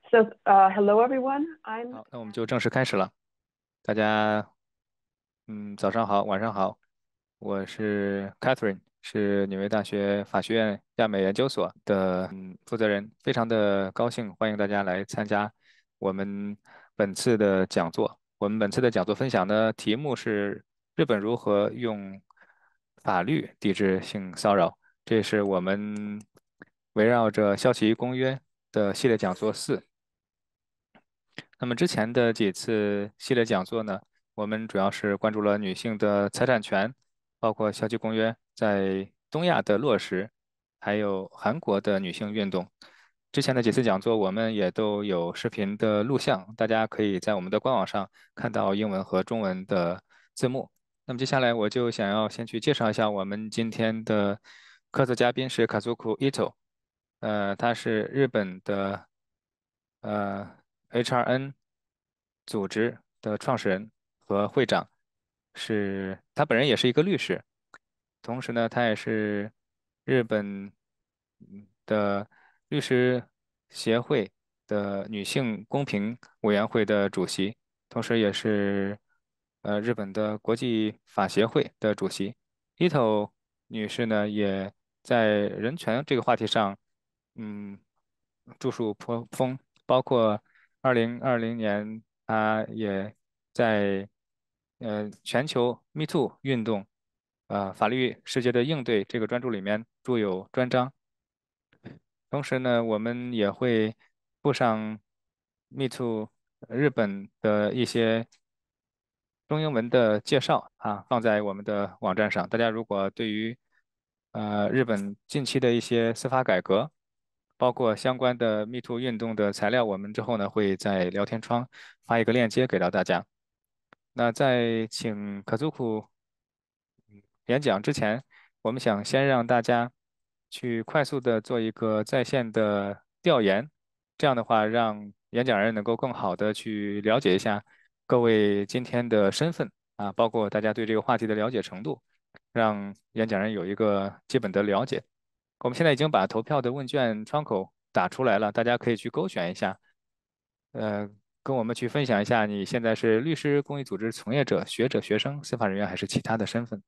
Hello everyone. I'm 好，那我们就正式开始了。大家，早上好，晚上好。我是 Catherine，是纽约大学法学院亚美研究所的负责人，非常的高兴欢迎大家来参加我们本次的讲座。我们本次的讲座分享的题目是日本如何用法律抵制性骚扰，这是我们围绕着肖奇公约的系列讲座4。那么之前的几次系列讲座呢，我们主要是关注了女性的财产权，包括消极公约在东亚的落实，还有韩国的女性运动。之前的几次讲座我们也都有视频的录像，大家可以在我们的官网上看到英文和中文的字幕。那么接下来我就想要先去介绍一下我们今天的客座嘉宾是 Kazuko Ito，他是日本的呃 HRN 组织的创始人和会长，他本人也是一个律师，同时呢，他也是日本的律师协会的女性公平委员会的主席，同时也是日本的国际法协会的主席。伊藤女士呢，也在人权这个话题上，嗯，著述颇丰，包括2020年，她也在全球 Me Too 运动，法律世界的应对这个专著里面著有专章。同时呢，我们也会附上 Me Too 日本的一些中英文的介绍放在我们的网站上。大家如果对于日本近期的一些司法改革，包括相关的 Me Too 运动的材料，我们之后呢会在聊天窗发一个链接给到大家。那在请可祖库演讲之前，我们想先让大家去快速的做一个在线的调研，这样的话，让演讲人能够更好的去了解一下各位今天的身份包括大家对这个话题的了解程度，让演讲人有一个基本的了解。我们现在已经把投票的问卷窗口打出来了，大家可以去勾选一下，呃，跟我们去分享一下你现在是律师、公益组织从业者、学者、学生、司法人员还是其他的身份。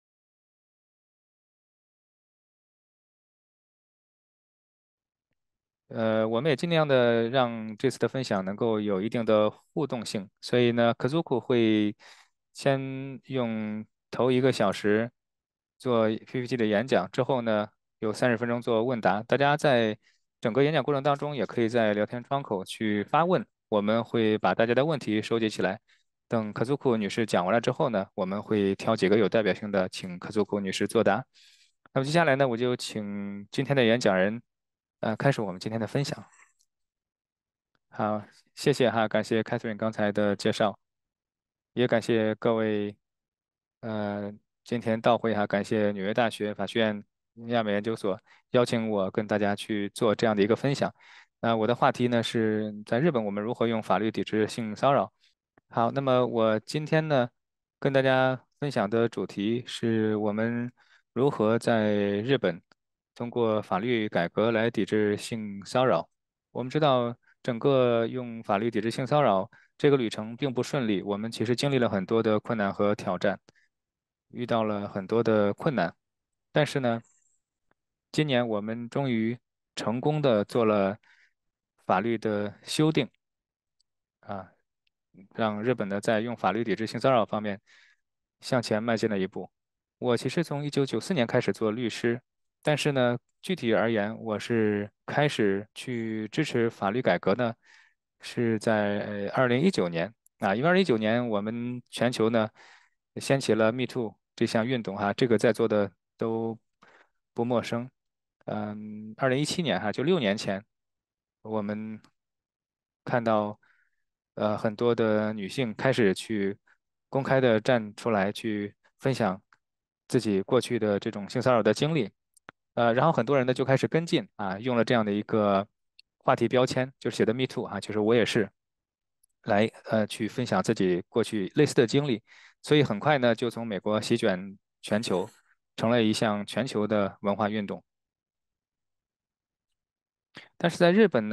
我们也尽量的让这次的分享能够有一定的互动性，所以呢，Kazuku 会先用头1个小时做 PPT 的演讲，之后呢，有30分钟做问答。大家在整个演讲过程当中，也可以在聊天窗口去发问，我们会把大家的问题收集起来。等 Kazuku 女士讲完了之后呢，我们会挑几个有代表性的，请 Kazuku 女士作答。那么接下来呢，我就请今天的演讲人。开始我们今天的分享。好，谢谢感谢 Catherine 刚才的介绍，也感谢各位呃今天到会感谢纽约大学法学院亚美研究所邀请我跟大家去做这样的一个分享。我的话题呢是在日本我们如何用法律抵制性骚扰。好，那么我今天呢，跟大家分享的主题是我们如何在日本通过法律改革来抵制性骚扰。我们知道，整个用法律抵制性骚扰这个旅程并不顺利，我们其实经历了很多的困难和挑战，遇到了很多的困难。但是呢，今年我们终于成功的做了法律的修订。啊，让日本呢在用法律抵制性骚扰方面向前迈进了一步。我其实从1994年开始做律师，但是呢，具体而言，我是开始去支持法律改革呢，是在2019年因为2019年我们全球呢掀起了 Me Too 这项运动这个在座的都不陌生。2017年就6年前，我们看到很多的女性开始去公开的站出来去分享自己过去的这种性骚扰的经历，然后很多人呢就开始跟进用了这样的一个话题标签，就写的 Me Too 就是我也是，来去分享自己过去类似的经历，所以很快呢就从美国席卷全球，成了一项全球的文化运动。但是在日本呢？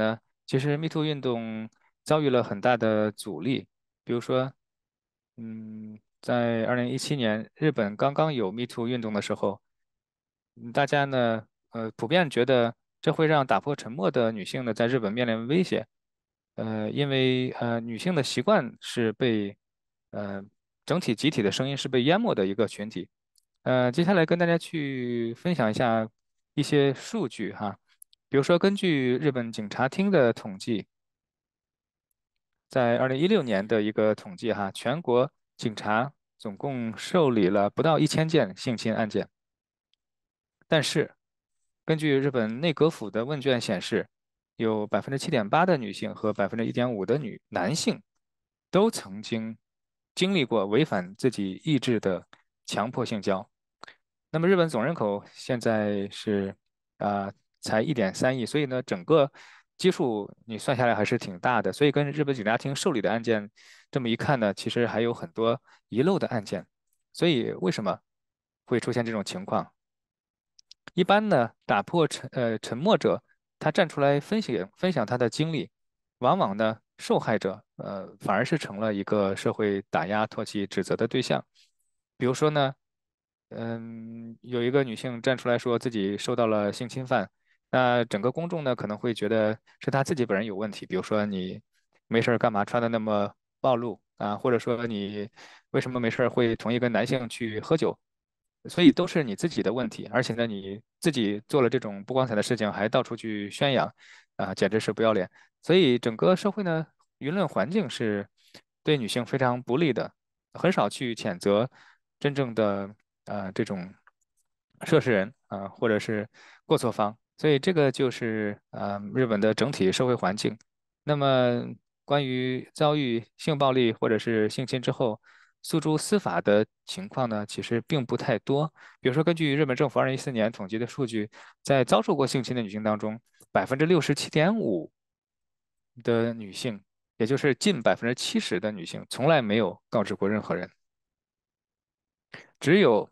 其实 MeToo 运动遭遇了很大的阻力，比如说，在2017年日本刚刚有 MeToo 运动的时候，大家呢，普遍觉得这会让打破沉默的女性呢，在日本面临威胁。因为女性的习惯是被呃整体集体的声音是被淹没的一个群体。接下来跟大家去分享一下一些数据哈，比如说根据日本警察厅的统计，在2016年的一个统计哈，全国警察总共受理了不到1000件性侵案件，但是根据日本内阁府的问卷显示，有7.8%的女性和1.5%的男性都曾经经历过违反自己意志的强迫性交。那么日本总人口现在是啊、才1.3亿，所以呢，整个基数你算下来还是挺大的。所以跟日本警察厅受理的案件这么一看呢，其实还有很多遗漏的案件。所以为什么会出现这种情况？一般呢，打破沉默者，他站出来分享他的经历，往往呢，受害者反而是成了一个社会打压、唾弃、指责的对象。比如说呢，有一个女性站出来说自己受到了性侵犯，那整个公众呢可能会觉得是她自己本人有问题，比如说你没事儿干嘛穿的那么暴露啊，或者说你为什么没事儿会同一个男性去喝酒，所以都是你自己的问题，而且呢你自己做了这种不光彩的事情，还到处去宣扬，啊，简直是不要脸。所以整个社会呢，舆论环境是对女性非常不利的，很少去谴责真正的这种涉事人啊，或者是过错方。所以这个就是日本的整体社会环境。那么关于遭遇性暴力或者是性侵之后诉诸司法的情况呢，其实并不太多。比如说，根据日本政府2014年统计的数据，在遭受过性侵的女性当中，67.5%的女性，也就是近70%的女性，从来没有告知过任何人，只有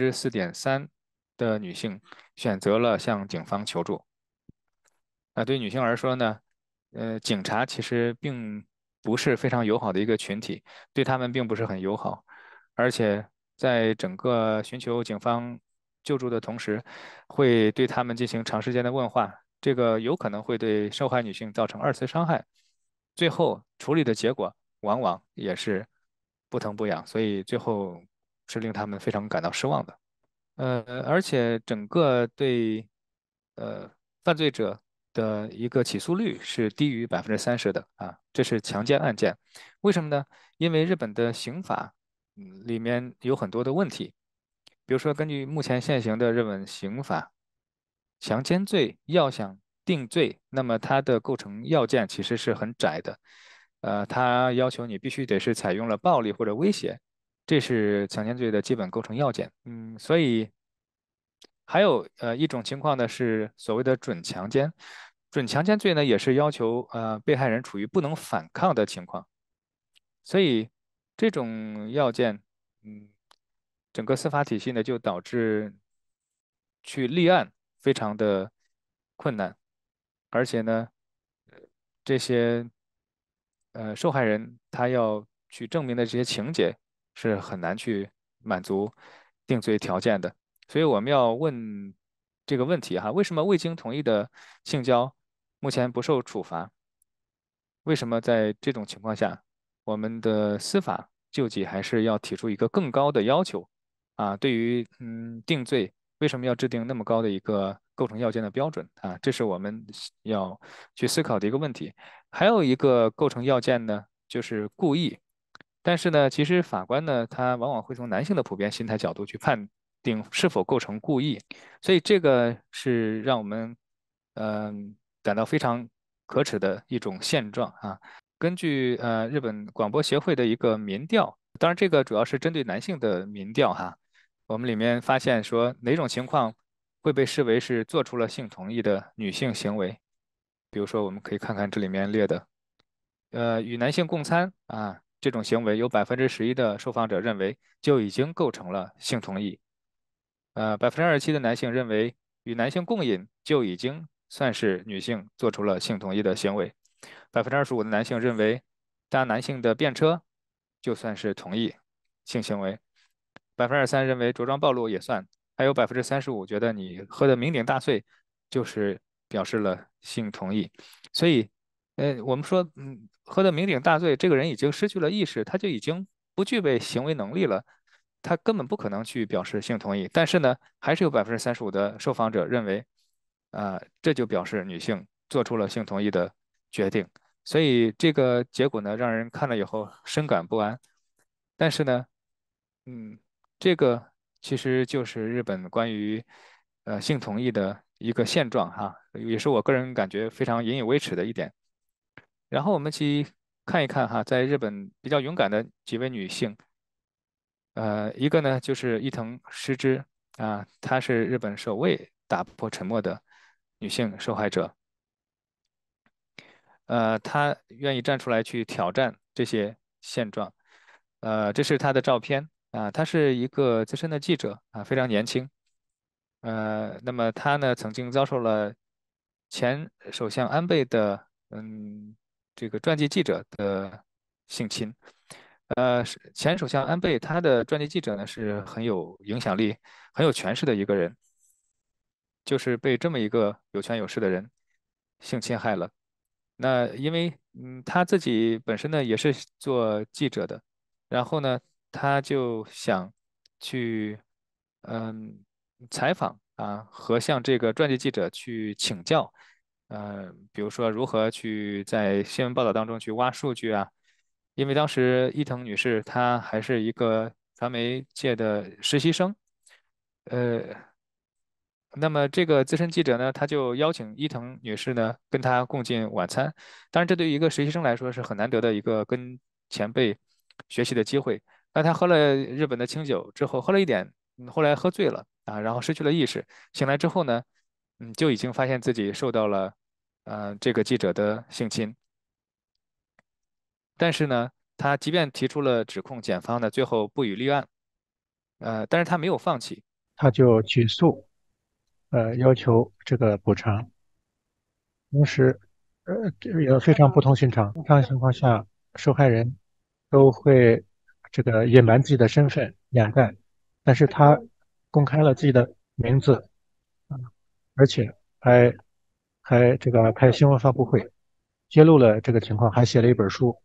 4.3%的女性选择了向警方求助。那对女性来说呢，警察其实并不是非常友好的一个群体，对她们并不是很友好，而且在整个寻求警方救助的同时，会对她们进行长时间的问话，这个有可能会对受害女性造成2次伤害，最后处理的结果往往也是不疼不痒，所以最后是令他们非常感到失望的。而且整个对呃犯罪者的一个起诉率是低于30%的啊，这是强奸案件。为什么呢？因为日本的刑法里面有很多的问题，比如说根据目前现行的日本刑法，强奸罪要想定罪，那么它的构成要件其实是很窄的，它要求你必须得是采用了暴力或者威胁。这是强奸罪的基本构成要件。所以还有一种情况呢是所谓的准强奸。准强奸罪呢也是要求被害人处于不能反抗的情况。所以这种要件，嗯，整个司法体系呢就导致去立案非常的困难，而且呢，这些受害人他要去证明的这些情节是很难去满足定罪条件的，所以我们要问这个问题哈，为什么未经同意的性交目前不受处罚？为什么在这种情况下，我们的司法救济还是要提出一个更高的要求啊？对于定罪，为什么要制定那么高的一个构成要件的标准啊？这是我们要去思考的一个问题。还有一个构成要件呢，就是故意。但是呢，其实法官呢，他往往会从男性的普遍心态角度去判定是否构成故意，所以这个是让我们感到非常可耻的一种现状啊。根据日本广播协会的一个民调，当然这个主要是针对男性的民调哈，我们里面发现说哪种情况会被视为是做出了性同意的女性行为，比如说我们可以看看这里面列的。与男性共餐啊，这种行为有11%的受访者认为就已经构成了性同意。27%的男性认为与男性共饮就已经算是女性做出了性同意的行为。 25%的男性认为搭男性的便车就算是同意性行为，23%认为着装暴露也算，还有35%觉得你喝得酩酊大醉就是表示了性同意。所以，我们说，喝得酩酊大醉，这个人已经失去了意识，他就已经不具备行为能力了，他根本不可能去表示性同意。但是呢，还是有35%的受访者认为，这就表示女性做出了性同意的决定。所以这个结果呢，让人看了以后深感不安。但是呢，嗯，这个其实就是日本关于性同意的一个现状哈，也是我个人感觉非常引以为耻的一点。然后我们去看一看哈，在日本比较勇敢的几位女性，一个呢就是伊藤诗织她是日本首位打破沉默的女性受害者。她愿意站出来去挑战这些现状。这是她的照片她是一个资深的记者非常年轻。那么她呢曾经遭受了前首相安倍的这个传记记者的性侵。前首相安倍他的传记记者呢是很有影响力、很有权势的一个人，就是被这么一个有权有势的人性侵害了。那因为他自己本身呢也是做记者的，然后呢他就想去嗯采访和向这个传记记者去请教，比如说如何去在新闻报道当中去挖数据因为当时伊藤女士她还是一个传媒界的实习生。呃，那么这个资深记者呢，他就邀请伊藤女士呢跟他共进晚餐。当然，这对于一个实习生来说是很难得的一个跟前辈学习的机会。那他喝了日本的清酒之后，喝了一点，后来喝醉了然后失去了意识。醒来之后呢，就已经发现自己受到了这个记者的性侵。但是呢，他即便提出了指控，检方呢最后不予立案。但是他没有放弃。 他就起诉，要求这个补偿。同时，这个也非常不同寻常。通常情况下，受害人都会这个隐瞒自己的身份，掩盖，但是他公开了自己的名字，而且还这个开新闻发布会，揭露了这个情况，还写了一本书。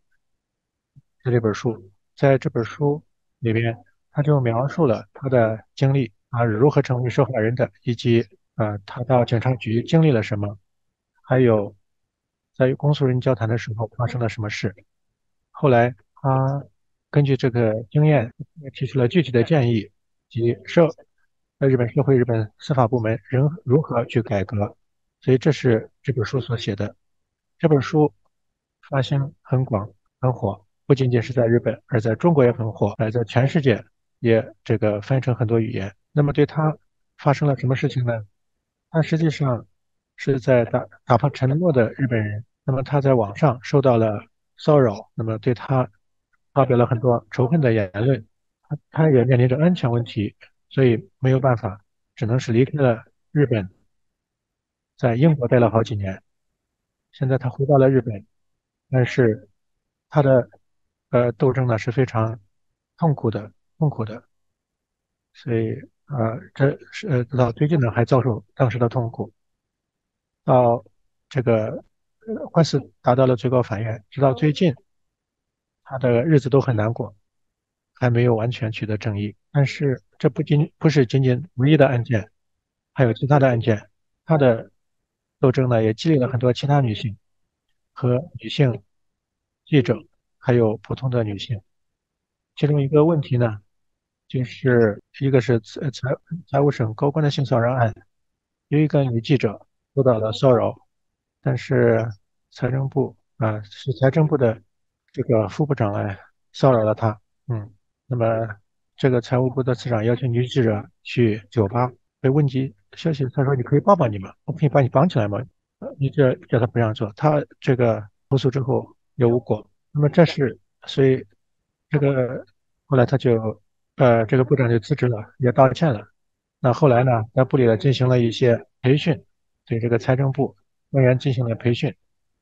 在这本书里边，他就描述了他的经历如何成为受害人的，以及他到警察局经历了什么，还有在与公诉人交谈的时候发生了什么事。后来他根据这个经验提出了具体的建议及日本社会、日本司法部门人如何去改革。所以这是这本书所写的。这本书发行很广很火，不仅仅是在日本，而在中国也很火，而在全世界也这个翻译成很多语言。那么对他发生了什么事情呢？他实际上是在打破沉默的日本人。那么他在网上受到了骚扰，那么对他发表了很多仇恨的言论。他也面临着安全问题，所以没有办法，只能是离开了日本，在英国待了好几年。现在他回到了日本，但是他的斗争呢是非常痛苦的，所以这是到最近呢还遭受当时的痛苦。到这个官司达到了最高法院，直到最近他的日子都很难过，还没有完全取得正义。但是这不是仅仅唯一的案件，还有其他的案件。他的斗争呢也激励了很多其他女性和女性记者，还有普通的女性。其中一个问题呢，就是一个是财务省高官的性骚扰案，有一个女记者受到了骚扰，但是财政部的这个副部长来骚扰了她。那么这个财务部的次长要求女记者去酒吧，被问及消息，他说你可以抱抱你吗？我可以把你绑起来吗？你这叫他不让做，他这个投诉之后也无果。那么所以这个后来他就这个部长就辞职了，也道歉了。那后来呢，在部里呢进行了一些培训，对这个财政部人员进行了培训。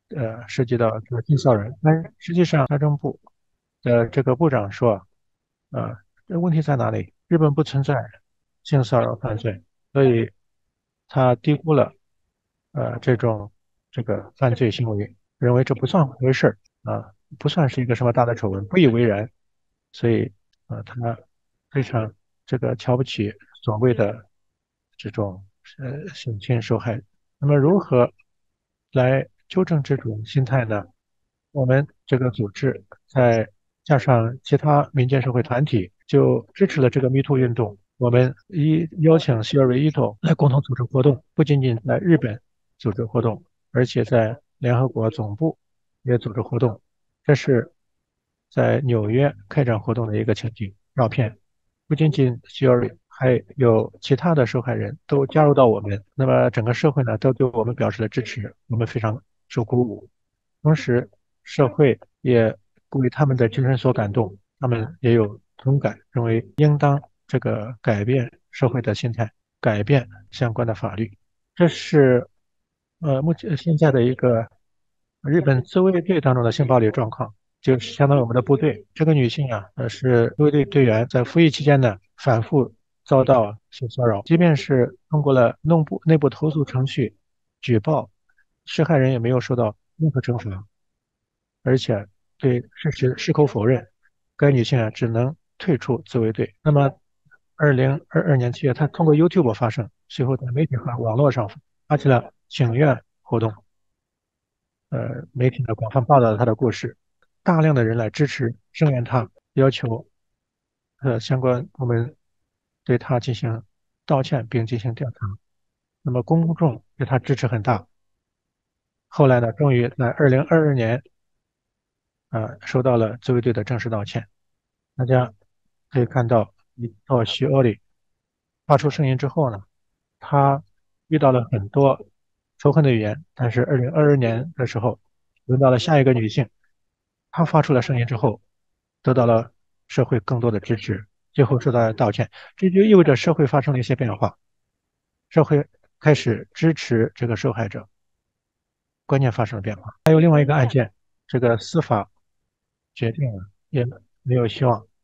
涉及到这个性骚扰，但实际上财政部的这个部长说，这问题在哪里？日本不存在性骚扰犯罪，所以他低估了这个犯罪行为，认为这不算回事儿不算是一个什么大的丑闻，不以为然，所以他非常这个瞧不起所谓的这种性侵受害。那么如何来纠正这种心态呢？我们这个组织再加上其他民间社会团体，就支持了这个 MeToo 运动。我们邀请 Shiori Ito 来共同组织活动，不仅仅在日本组织活动，而且在联合国总部也组织活动。这是在纽约开展活动的一个情景照片。不仅仅 Shiori，还有其他的受害人都加入到我们，那么整个社会呢都对我们表示了支持，我们非常受鼓舞。同时，社会也为他们的精神所感动，他们也有同感，认为应当这个改变社会的心态，改变相关的法律。这是目前现在的一个日本自卫队当中的性暴力状况，就是相当于我们的部队。这个女性啊，是自卫队队员，在服役期间呢，反复遭到性骚扰，即便是通过了内部投诉程序举报，施害人也没有受到任何惩罚。而且对事实矢口否认，该女性啊只能退出自卫队。那么，2022年7月，她通过 YouTube 发声，随后在媒体和网络上发起了请愿活动。媒体呢广泛报道了她的故事，大量的人来支持声援她，要求相关部门对她进行道歉并进行调查。那么公众对她支持很大。后来呢，终于在2022年收到了自卫队的正式道歉。大家可以看到，到徐欧里发出声音之后呢，他遇到了很多仇恨的语言，但是2022年的时候，轮到了下一个女性，她发出了声音之后，得到了社会更多的支持，最后受到了道歉。这就意味着社会发生了一些变化，社会开始支持这个受害者，观念发生了变化。还有另外一个案件，这个司法决定了也没有希望。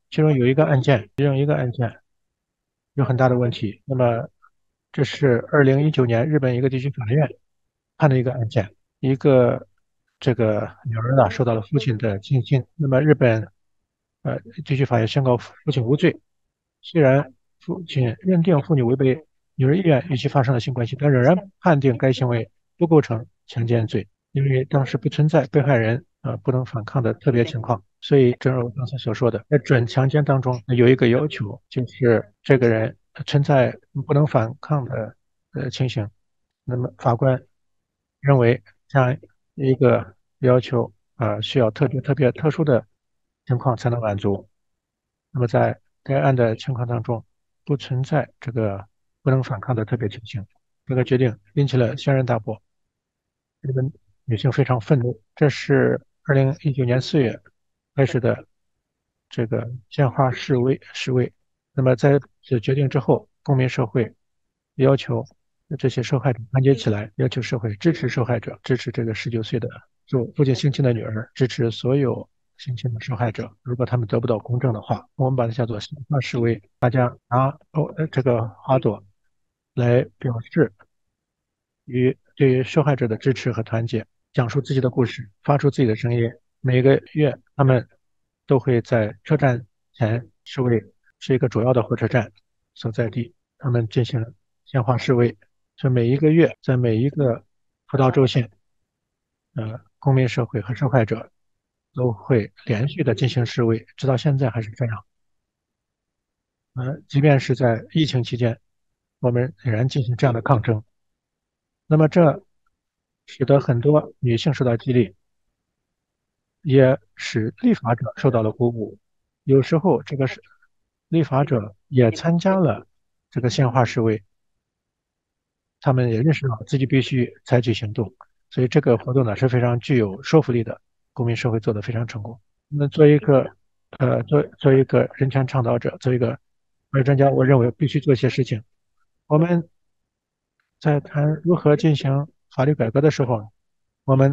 其中一个案件有很大的问题。那么，这是2019年日本一个地区法院判的一个案件，一个这个女儿呢受到了父亲的性侵。那么日本地区法院宣告父亲无罪，虽然父亲认定妇女违背女儿意愿与其发生了性关系，但仍然判定该行为不构成强奸罪，因为当时不存在被害人不能反抗的特别情况。所以，正如我刚才所说的，在准强奸当中有一个要求，就是这个人存在不能反抗的情形。那么法官认为这样一个要求需要特别特殊的情况才能满足。那么在该案的情况当中，不存在这个不能反抗的特别情形。这个决定引起了轩然大波，日本女性非常愤怒。这是2019年4月开始的这个鲜花示威。那么在此决定之后，公民社会要求这些受害者团结起来，要求社会支持受害者，支持这个19岁的受父亲性侵的女儿，支持所有性侵的受害者。如果他们得不到公正的话，我们把它叫做鲜花示威。大家拿这个花朵来表示对于受害者的支持和团结，讲述自己的故事，发出自己的声音。每个月，他们都会在车站前示威，是一个主要的火车站所在地，他们进行鲜花示威。这每一个月，在每一个福岛州县，公民社会和受害者都会连续的进行示威，直到现在还是这样。即便是在疫情期间，我们仍然进行这样的抗争。那么这使得很多女性受到激励，也使立法者受到了鼓舞。有时候，这个是立法者也参加了这个鲜花示威，他们也认识到自己必须采取行动，所以这个活动呢是非常具有说服力的，公民社会做得非常成功。那作为一个人权倡导者，作为一个法律专家，我认为必须做一些事情。我们在谈如何进行法律改革的时候，我们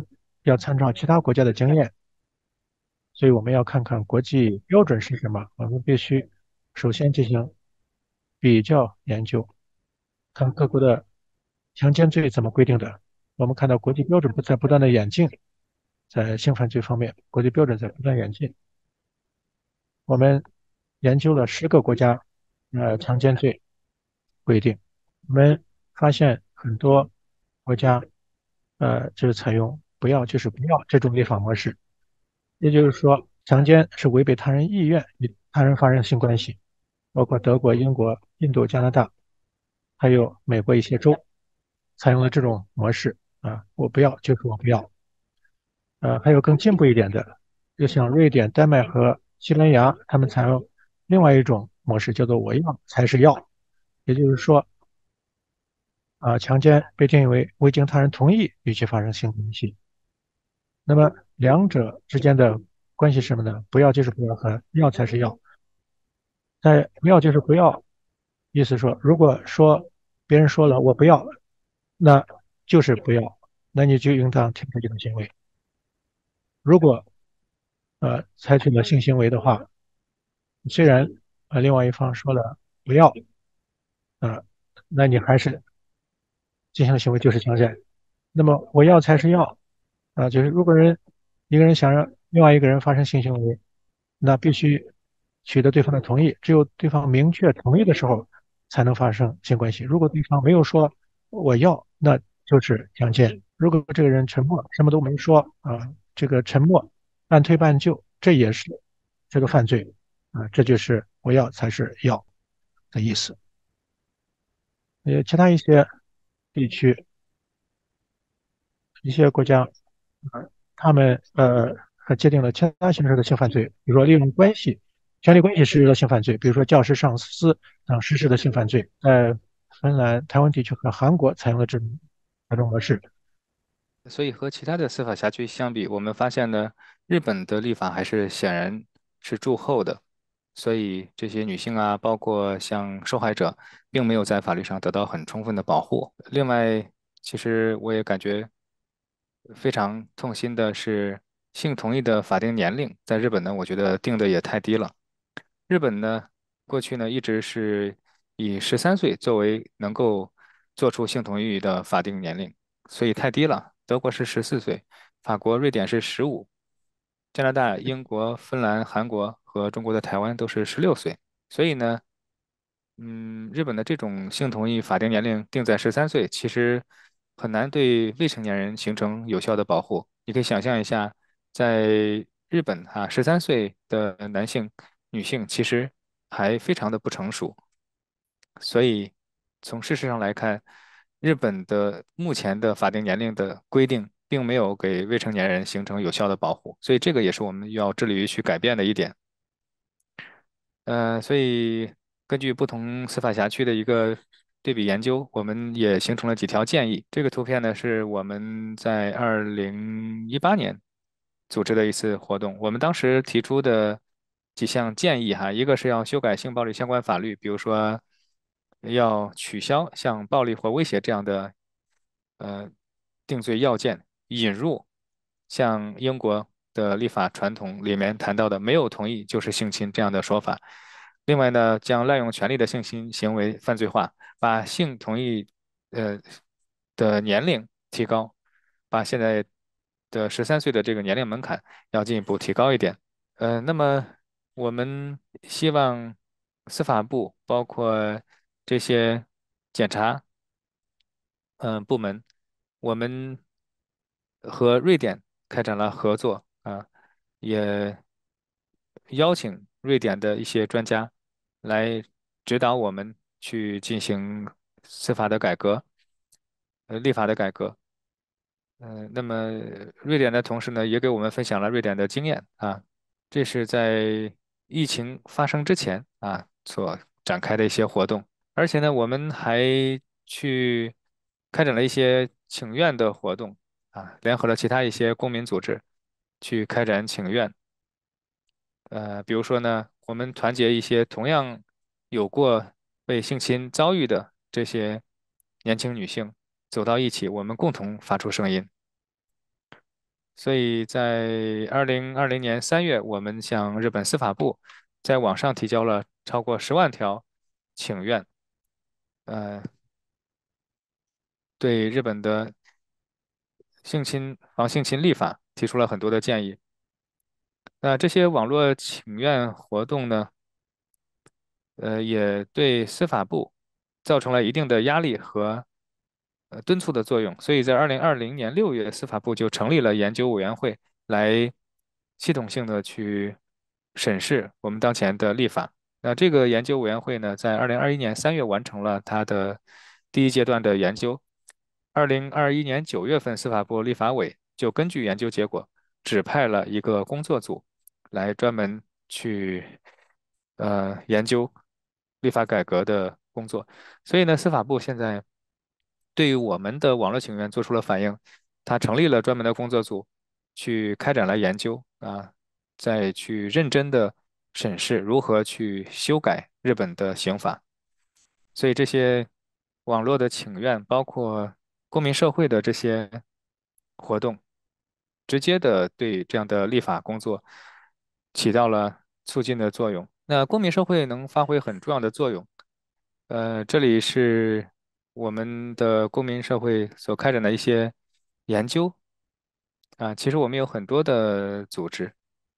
要参照其他国家的经验，所以我们要看看国际标准是什么。我们必须首先进行比较研究，看各国的强奸罪怎么规定的。我们看到国际标准在不断的演进，在性犯罪方面，国际标准在不断演进。我们研究了10个国家，强奸罪规定，我们发现很多国家，就是采用不要就是不要这种立法模式，也就是说，强奸是违背他人意愿与他人发生性关系，包括德国、英国、印度、加拿大，还有美国一些州采用了这种模式啊，我不要就是我不要。还有更进步一点的，就像瑞典、丹麦和西班牙，他们采用另外一种模式，叫做“我要才是要”，也就是说，强奸被定义为未经他人同意与其发生性关系。那么两者之间的关系是什么呢？不要就是不要和要才是要。在不要就是不要，意思说，如果说别人说了我不要，那就是不要，那你就应当停止这种行为。如果采取了性行为的话，虽然另外一方说了不要，呃，那你还是进行的行为就是强奸。那么我要才是要就是如果一个人想让另外一个人发生性行为，那必须取得对方的同意，只有对方明确同意的时候才能发生性关系。如果对方没有说我要，那就是强奸。如果这个人沉默，什么都没说这个沉默半推半就，这也是这个犯罪这就是我要才是要的意思。其他一些地区、一些国家，他们还界定了其他形式的性犯罪，比如说利用关系、权力关系实施的性犯罪，比如说教师、上司等实施的性犯罪，在芬兰、台湾地区和韩国采用了这种模式。 所以和其他的司法辖区相比，我们发现呢，日本的立法还是显然是滞后的，所以这些女性啊，包括像受害者，并没有在法律上得到很充分的保护。另外，其实我也感觉非常痛心的是，性同意的法定年龄在日本呢，我觉得定的也太低了。日本呢，过去呢一直是以13岁作为能够做出性同意的法定年龄，所以太低了。德国是14岁，法国、瑞典是15，加拿大、英国、芬兰、韩国和中国的台湾都是16岁。所以呢，日本的这种性同意法定年龄定在13岁，其实很难对未成年人形成有效的保护。你可以想象一下，在日本13岁的男性、女性其实还非常的不成熟，所以从事实上来看，日本的目前的法定年龄的规定，并没有给未成年人形成有效的保护，所以这个也是我们要致力于去改变的一点。所以根据不同司法辖区的一个对比研究，我们也形成了几条建议。这个图片呢，是我们在2018年组织的一次活动，我们当时提出的几项建议一个是要修改性暴力相关法律，比如说要取消像暴力或威胁这样的呃定罪要件，引入像英国的立法传统里面谈到的“没有同意就是性侵”这样的说法。另外呢，将滥用权力的性侵行为犯罪化，把性同意呃的年龄提高，把现在的13岁的这个年龄门槛要进一步提高一点。那么我们希望司法部包括这些检察部门，我们和瑞典开展了合作也邀请瑞典的一些专家来指导我们去进行司法的改革，立法的改革。那么瑞典的同事呢，也给我们分享了瑞典的经验这是在疫情发生之前所展开的一些活动，而且呢，我们还去开展了一些请愿的活动联合了其他一些公民组织去开展请愿。比如说呢，我们团结一些同样有过被性侵遭遇的这些年轻女性走到一起，我们共同发出声音。 所以在2020年3月，我们向日本司法部在网上提交了超过10万条请愿，呃，对日本的防性侵立法提出了很多的建议。那这些网络请愿活动呢，也对司法部造成了一定的压力和敦促的作用。所以在2020年6月，司法部就成立了研究委员会，来系统性的去审视我们当前的立法。那这个研究委员会呢，在2021年3月完成了它的第一阶段的研究。2021年9月份，司法部立法委就根据研究结果，指派了一个工作组来专门去研究立法改革的工作。所以呢，司法部现在对于我们的网络请愿做出了反应，他成立了专门的工作组，去开展了研究啊，再去认真的审视如何去修改日本的刑法。所以这些网络的请愿，包括公民社会的这些活动，直接的对这样的立法工作起到了促进的作用。那公民社会能发挥很重要的作用。这里是我们的公民社会所开展的一些研究啊。其实我们有很多的组织，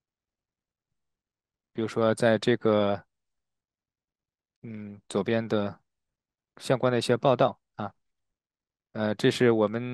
比如说在这个左边的相关的一些报道啊。这是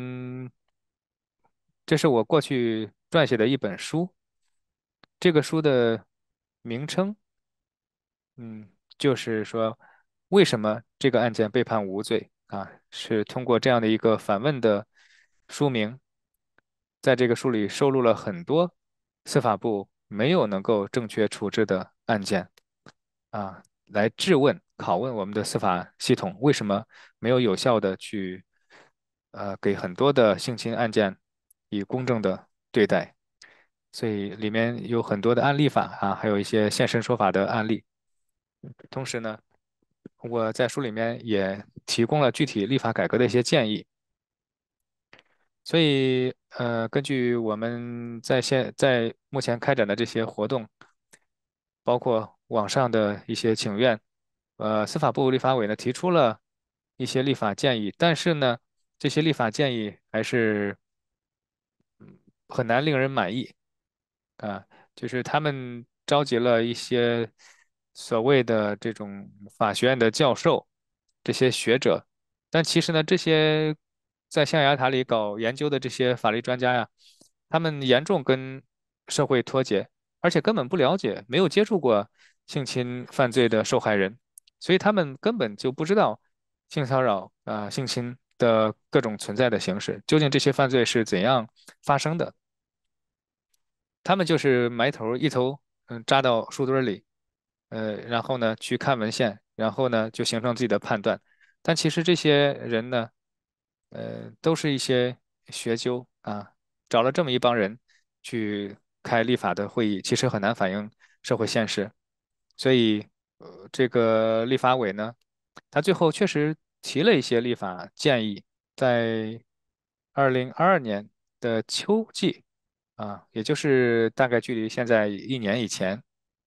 这是我过去撰写的一本书，这个书的名称，嗯，就是说为什么这个案件被判无罪啊？是通过这样的一个反问的书名，在这个书里收录了很多司法部没有能够正确处置的案件啊，来质问、拷问我们的司法系统为什么没有有效的去给很多的性侵案件以公正的对待。所以里面有很多的案例法啊，还有一些现身说法的案例。同时呢，我在书里面也提供了具体立法改革的一些建议。所以，根据我们在目前开展的这些活动，包括网上的一些请愿，司法部立法委呢提出了一些立法建议，但是呢，这些立法建议还是很难令人满意啊，就是他们召集了一些所谓的这种法学院的教授，这些学者，但其实呢，这些在象牙塔里搞研究的这些法律专家呀，他们严重跟社会脱节，而且根本不了解，没有接触过性侵犯罪的受害人，所以他们根本就不知道性骚扰性侵的各种存在的形式，究竟这些犯罪是怎样发生的。他们就是埋头一头扎到树墩儿里，然后呢去看文献，然后呢就形成自己的判断。但其实这些人呢，都是一些学究啊，找了这么一帮人去开立法的会议，其实很难反映社会现实。所以，这个立法委呢，他最后确实提了一些立法建议，在2022年的秋季。啊，也就是大概距离现在1年以前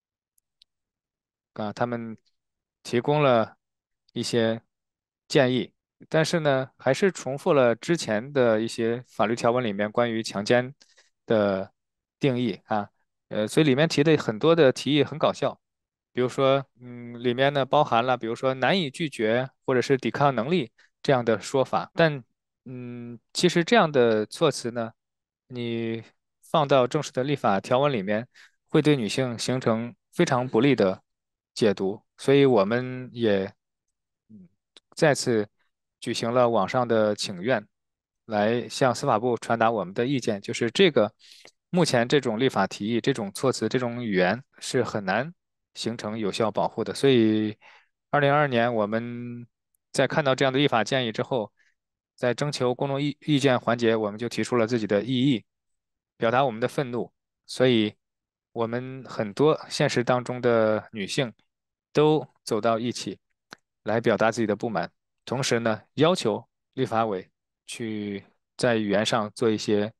啊，他们提供了一些建议，但是呢，还是重复了之前的一些法律条文里面关于强奸的定义啊，所以里面提的很多的提议很搞笑，比如说，里面呢包含了比如说难以拒绝或者是抵抗能力这样的说法，但其实这样的措辞呢，你放到正式的立法条文里面，会对女性形成非常不利的解读，所以我们也嗯再次举行了网上的请愿，来向司法部传达我们的意见，就是这个目前这种立法提议、这种措辞、这种语言是很难形成有效保护的。所以，2022年我们在看到这样的立法建议之后，在征求公众意见环节，我们就提出了自己的异议，表达我们的愤怒。所以，我们很多现实当中的女性都走到一起，来表达自己的不满，同时呢，要求立法委去在语言上做一些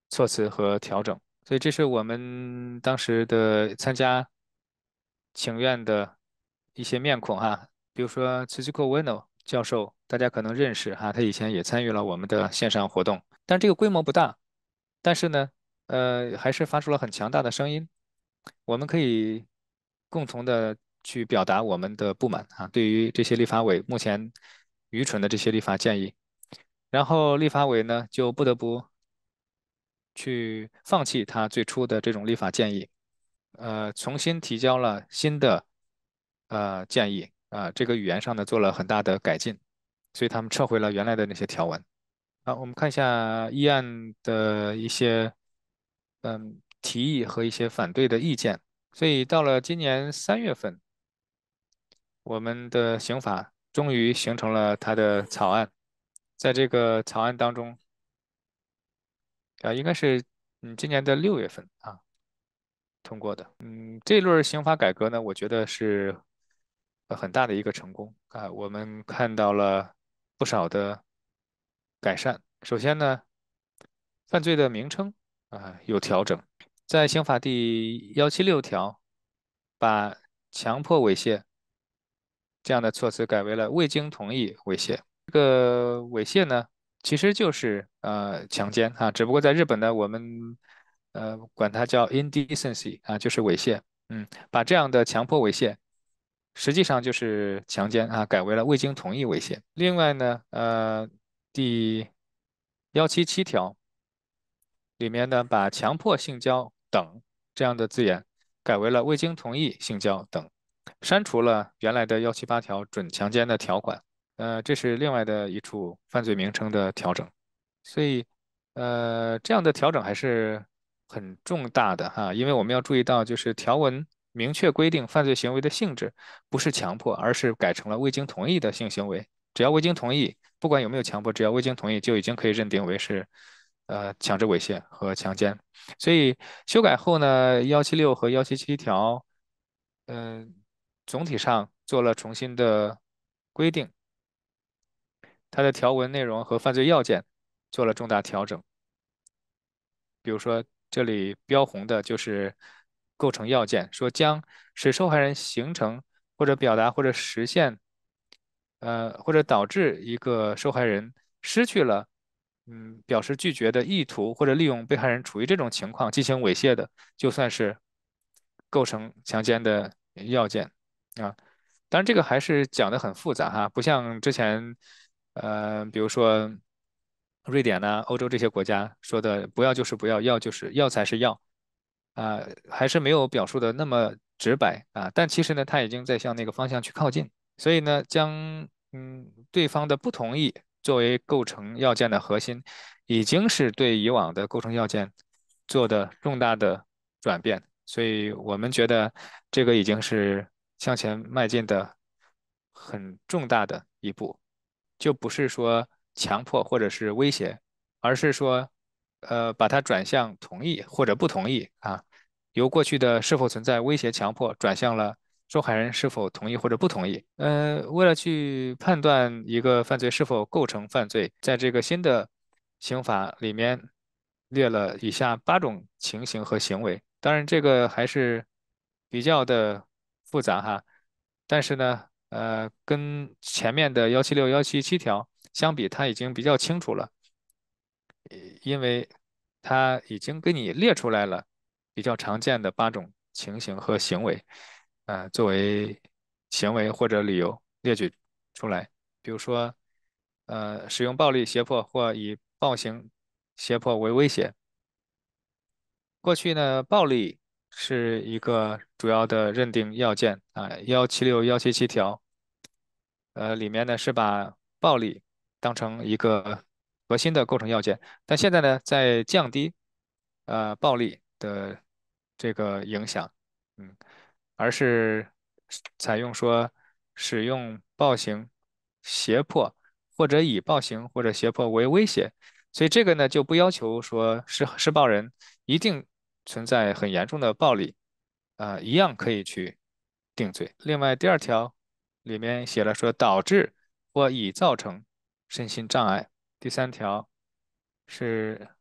措辞和调整。所以这是我们当时的参加请愿的一些面孔哈，比如说 Tsuchiko Ueno 教授，大家可能认识哈，他以前也参与了我们的线上活动，但这个规模不大，但是呢，还是发出了很强大的声音。我们可以共同的去表达我们的不满啊，对于这些立法委目前愚蠢的这些立法建议，然后立法委呢就不得不去放弃他最初的这种立法建议，重新提交了新的建议这个语言上呢做了很大的改进，所以他们撤回了原来的那些条文。好，我们看一下议案的一些提议和一些反对的意见。所以到了今年3月份，我们的刑法终于形成了它的草案。在这个草案当中，应该是今年的6月份通过的。这一轮刑法改革呢，我觉得是很大的一个成功我们看到了不少的改善。首先呢，犯罪的名称有调整，在刑法第176条，把强迫猥亵这样的措辞改为了未经同意猥亵。这个猥亵呢，其实就是强奸只不过在日本呢，我们管它叫 indecency 就是猥亵。把这样的强迫猥亵，实际上就是强奸改为了未经同意猥亵。另外呢，第177条里面呢，把强迫性交等这样的字眼改为了未经同意性交等，删除了原来的178条准强奸的条款。这是另外的一处犯罪名称的调整。所以，这样的调整还是很重大的因为我们要注意到，就是条文明确规定犯罪行为的性质不是强迫，而是改成了未经同意的性行为。只要未经同意，不管有没有强迫，只要未经同意，就已经可以认定为是强制猥亵和强奸。所以修改后呢，176和177条，总体上做了重新的规定，它的条文内容和犯罪要件做了重大调整。比如说，这里标红的就是构成要件，说将使受害人形成或者表达或者实现，或者导致一个受害人失去了，表示拒绝的意图，或者利用被害人处于这种情况进行猥亵的，就算是构成强奸的要件啊。当然，这个还是讲的很复杂不像之前，比如说瑞典呐、欧洲这些国家说的不要就是不要，要就是要才是要，还是没有表述的那么直白但其实呢，他已经在向那个方向去靠近。所以呢，将对方的不同意作为构成要件的核心，已经是对以往的构成要件做的重大的转变。所以我们觉得这个已经是向前迈进的很重大的一步，就不是说强迫或者是威胁，而是说，把它转向同意或者不同意由过去的是否存在威胁、强迫，转向了受害人是否同意或者不同意。为了去判断一个犯罪是否构成犯罪，在这个新的刑法里面列了以下8种情形和行为。当然，这个还是比较的复杂但是呢，跟前面的176、177条相比，它已经比较清楚了，因为它已经给你列出来了比较常见的8种情形和行为，作为行为或者理由列举出来。比如说，使用暴力胁迫或以暴行胁迫为威胁。过去呢，暴力是一个主要的认定要件176、177条，里面呢是把暴力当成一个核心的构成要件，但现在呢在降低暴力的这个影响，嗯，而是采用说使用暴行、胁迫或者以暴行或者胁迫为威胁，所以这个呢就不要求说施暴人一定存在很严重的暴力，一样可以去定罪。另外第2条里面写了说导致或已造成身心障碍。第3条是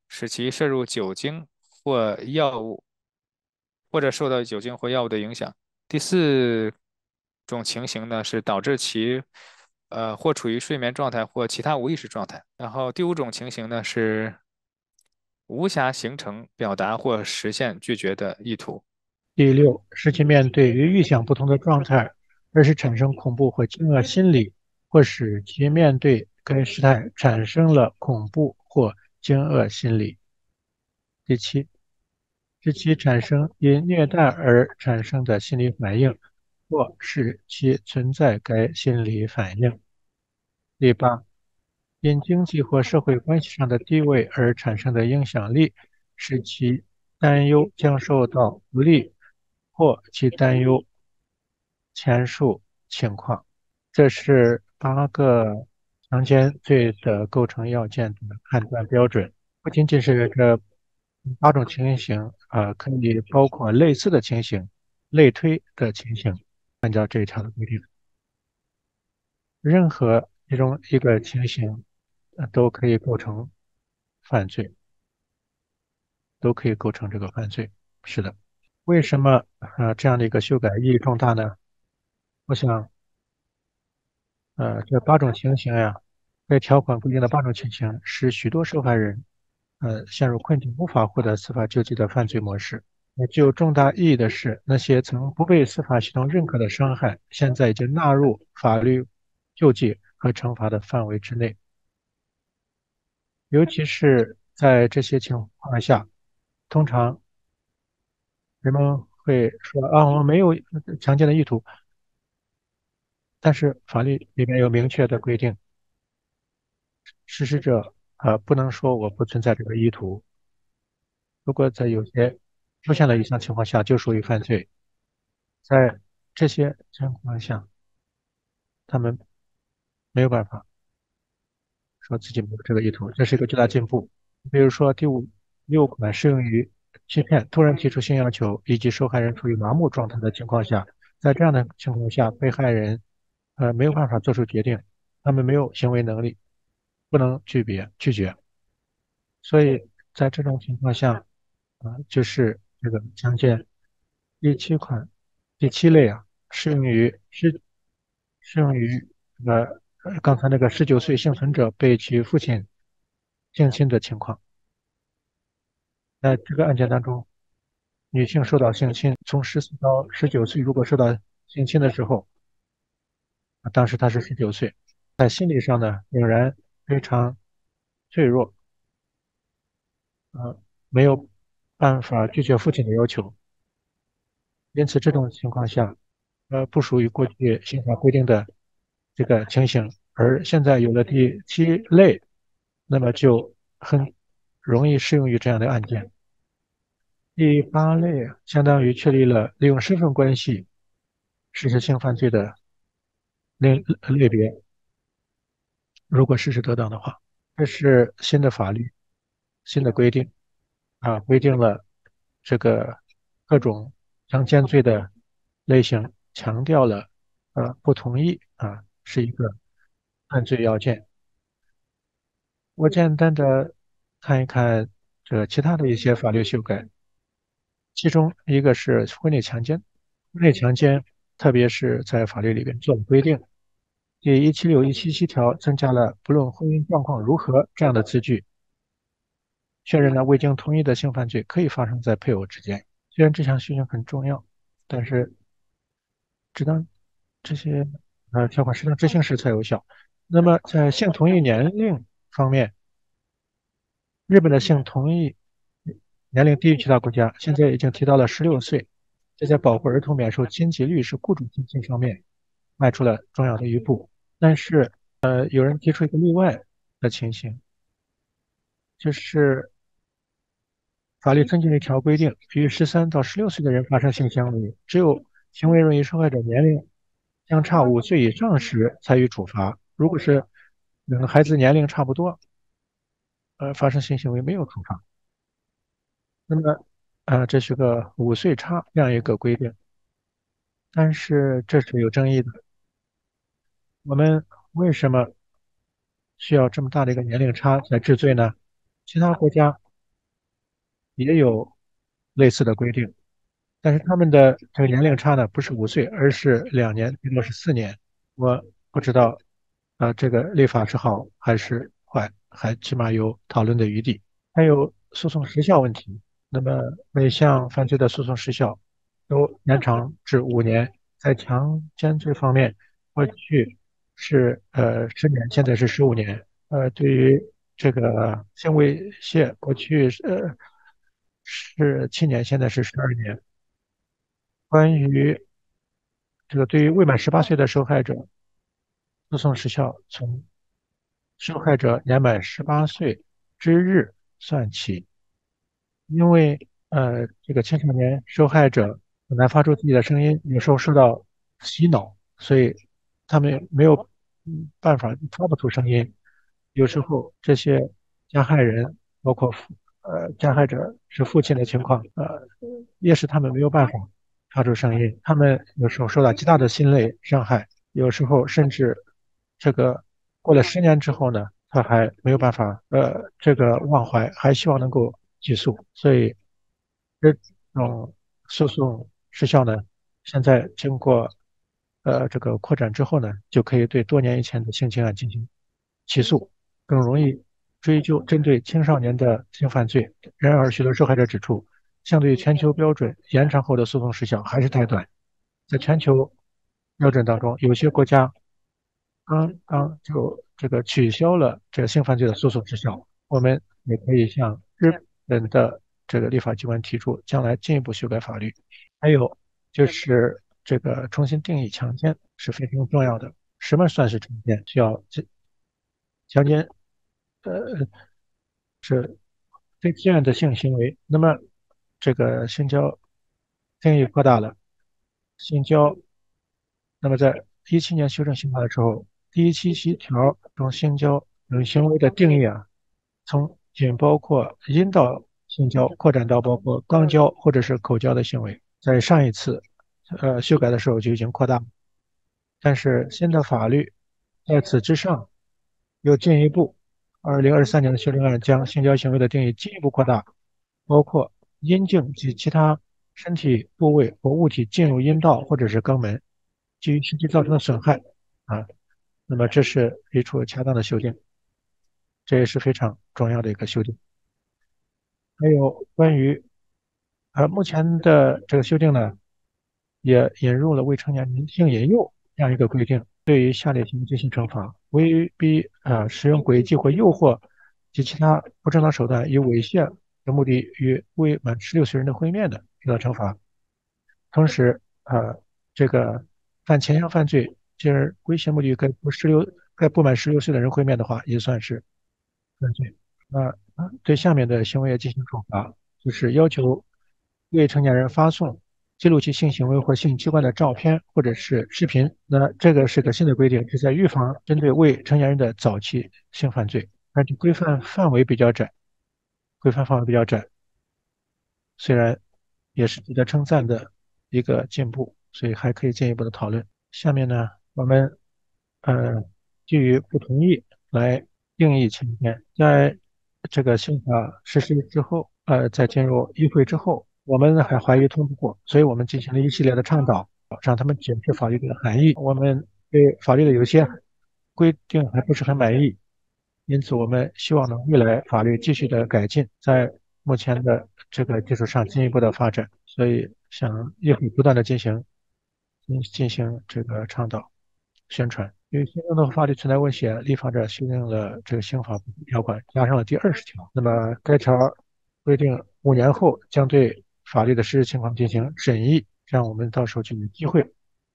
使其摄入酒精或药物，或者受到酒精或药物的影响。第四种情形呢，是导致其或处于睡眠状态或其他无意识状态。然后第五种情形呢是无暇形成、表达或实现拒绝的意图。 第六，使其面对与预想不同的状态，而是产生恐怖或惊愕心理，或使其面对该事态产生了恐怖或惊愕心理。第七，使其产生因虐待而产生的心理反应，或使其存在该心理反应。第八，因经济或社会关系上的地位而产生的影响力，使其担忧将受到不利，或其担忧前述情况。这是8个强奸罪的构成要件的判断标准。不仅仅是这8种情形，可以包括类似的情形、类推的情形。按照这一条的规定，任何其中一个情形，都可以构成犯罪，都可以构成这个犯罪。是的，为什么这样的一个修改意义重大呢？我想，这8种情形呀，该条款规定的8种情形，使许多受害人陷入困境，无法获得司法救济的犯罪模式。具有重大意义的是，那些曾不被司法系统认可的伤害，现在已经纳入法律救济和惩罚的范围之内。尤其是在这些情况下，通常人们会说啊，我没有强奸的意图，但是法律里面有明确的规定，实施者不能说我不存在这个意图。如果在有些出现了以上情况下，就属于犯罪。在这些情况下，他们没有办法说自己没有这个意图，这是一个巨大进步。比如说第6款适用于欺骗、突然提出性要求以及受害人处于麻木状态的情况下，在这样的情况下，被害人没有办法做出决定，他们没有行为能力，不能拒绝，所以在这种情况下，就是这个强奸第7款第7类适用于刚才那个19岁幸存者被其父亲性侵的情况。在这个案件当中，女性受到性侵，从14到19岁，如果受到性侵的时候，当时她是19岁，在心理上呢仍然非常脆弱，没有办法拒绝父亲的要求，因此这种情况下，不属于过去刑法规定的这个情形，而现在有了第7类，那么就很容易适用于这样的案件。第8类相当于确立了利用身份关系实施性犯罪的类别，如果事实得当的话，这是新的法律、新的规定规定了这个各种强奸罪的类型，强调了不同意是一个犯罪要件。我简单的看一看这其他的一些法律修改，其中一个是婚内强奸，婚内强奸特别是在法律里边做了规定，第176、177条增加了不论婚姻状况如何这样的字句，确认了未经同意的性犯罪可以发生在配偶之间。虽然这项事情很重要，但是直到这些条款适当执行时才有效。那么在性同意年龄方面，日本的性同意年龄低于其他国家，现在已经提到了16岁，这在保护儿童免受经济律师雇主性侵方面迈出了重要的一步。但是有人提出一个例外的情形，就是法律增进了一条规定，与13到16岁的人发生性行为，只有行为人与受害者年龄相差5岁以上时才予处罚。如果是两个孩子年龄差不多，发生性行为没有处罚。那么，这是个5岁差这样一个规定，但是这是有争议的。我们为什么需要这么大的一个年龄差来治罪呢？其他国家也有类似的规定，但是他们的这个年龄差呢，不是5岁，而是2年，最多是4年。我不知道，这个立法是好还是坏，还起码有讨论的余地。还有诉讼时效问题，那么每项犯罪的诉讼时效都延长至5年。在强奸罪方面，过去是10年，现在是15年。对于这个性猥亵，过去是7年，现在是12年。关于这个对于未满18岁的受害者，诉讼时效从受害者年满18岁之日算起。因为这个青少年受害者很难发出自己的声音，有时候受到洗脑，所以他们没有办法发不出声音。有时候这些加害人，包括加害者是父亲的情况，也使他们没有办法发出声音。他们有时候受到极大的心理伤害，有时候甚至这个过了10年之后呢，他还没有办法这个忘怀，还希望能够起诉。所以这种诉讼时效呢，现在经过这个扩展之后呢，就可以对多年以前的性侵案进行起诉，更容易追究针对青少年的性犯罪。然而，许多受害者指出，相对于全球标准，延长后的诉讼时效还是太短。在全球标准当中，有些国家刚刚就这个取消了这个性犯罪的诉讼时效。我们也可以向日本的这个立法机关提出，将来进一步修改法律。还有就是这个重新定义强奸是非常重要的。什么算是强奸？需要强奸，呃，是非自愿的性行为。那么这个性交定义扩大了，性交。那么在17年修正刑法的时候，第17条中性交等行为的定义从仅包括阴道性交扩展到包括肛交或者是口交的行为。在上一次修改的时候就已经扩大，但是新的法律在此之上又进一步，2023年的修正案将性交行为的定义进一步扩大，包括阴茎及其他身体部位或物体进入阴道或者是肛门，基于实际造成的损害啊。那么这是一处恰当的修订，这也是非常重要的一个修订。还有关于目前的这个修订呢，也引入了未成年人性引诱这样一个规定，对于下列行为进行惩罚：威逼使用诡计或诱惑及其他不正当手段以猥亵的目的与未满16岁人的会面的，受到惩罚。同时，这个犯前项犯罪，进而威胁目的该不满16岁的人会面的话，也算是犯罪。对下面的行为也进行处罚，就是要求未成年人发送记录其性行为或性器官的照片或者是视频。那这个是个新的规定，是在预防针对未成年人的早期性犯罪，而且规范范围比较窄，虽然也是值得称赞的一个进步，所以还可以进一步的讨论。下面呢，我们基于不同意来定义强奸。在这个刑法实施之后，在进入议会之后，我们还怀疑通不过，所以我们进行了一系列的倡导，让他们解释法律的含义。我们对法律的有些规定还不是很满意，因此我们希望呢，未来法律继续的改进，在目前的这个基础上进一步的发展。所以想议会不断的进行这个倡导宣传。因为新增的法律存在问题，立法者修订了这个刑法条款，加上了第20条。那么该条规定5年后将对法律的实施情况进行审议，让我们到时候就有机会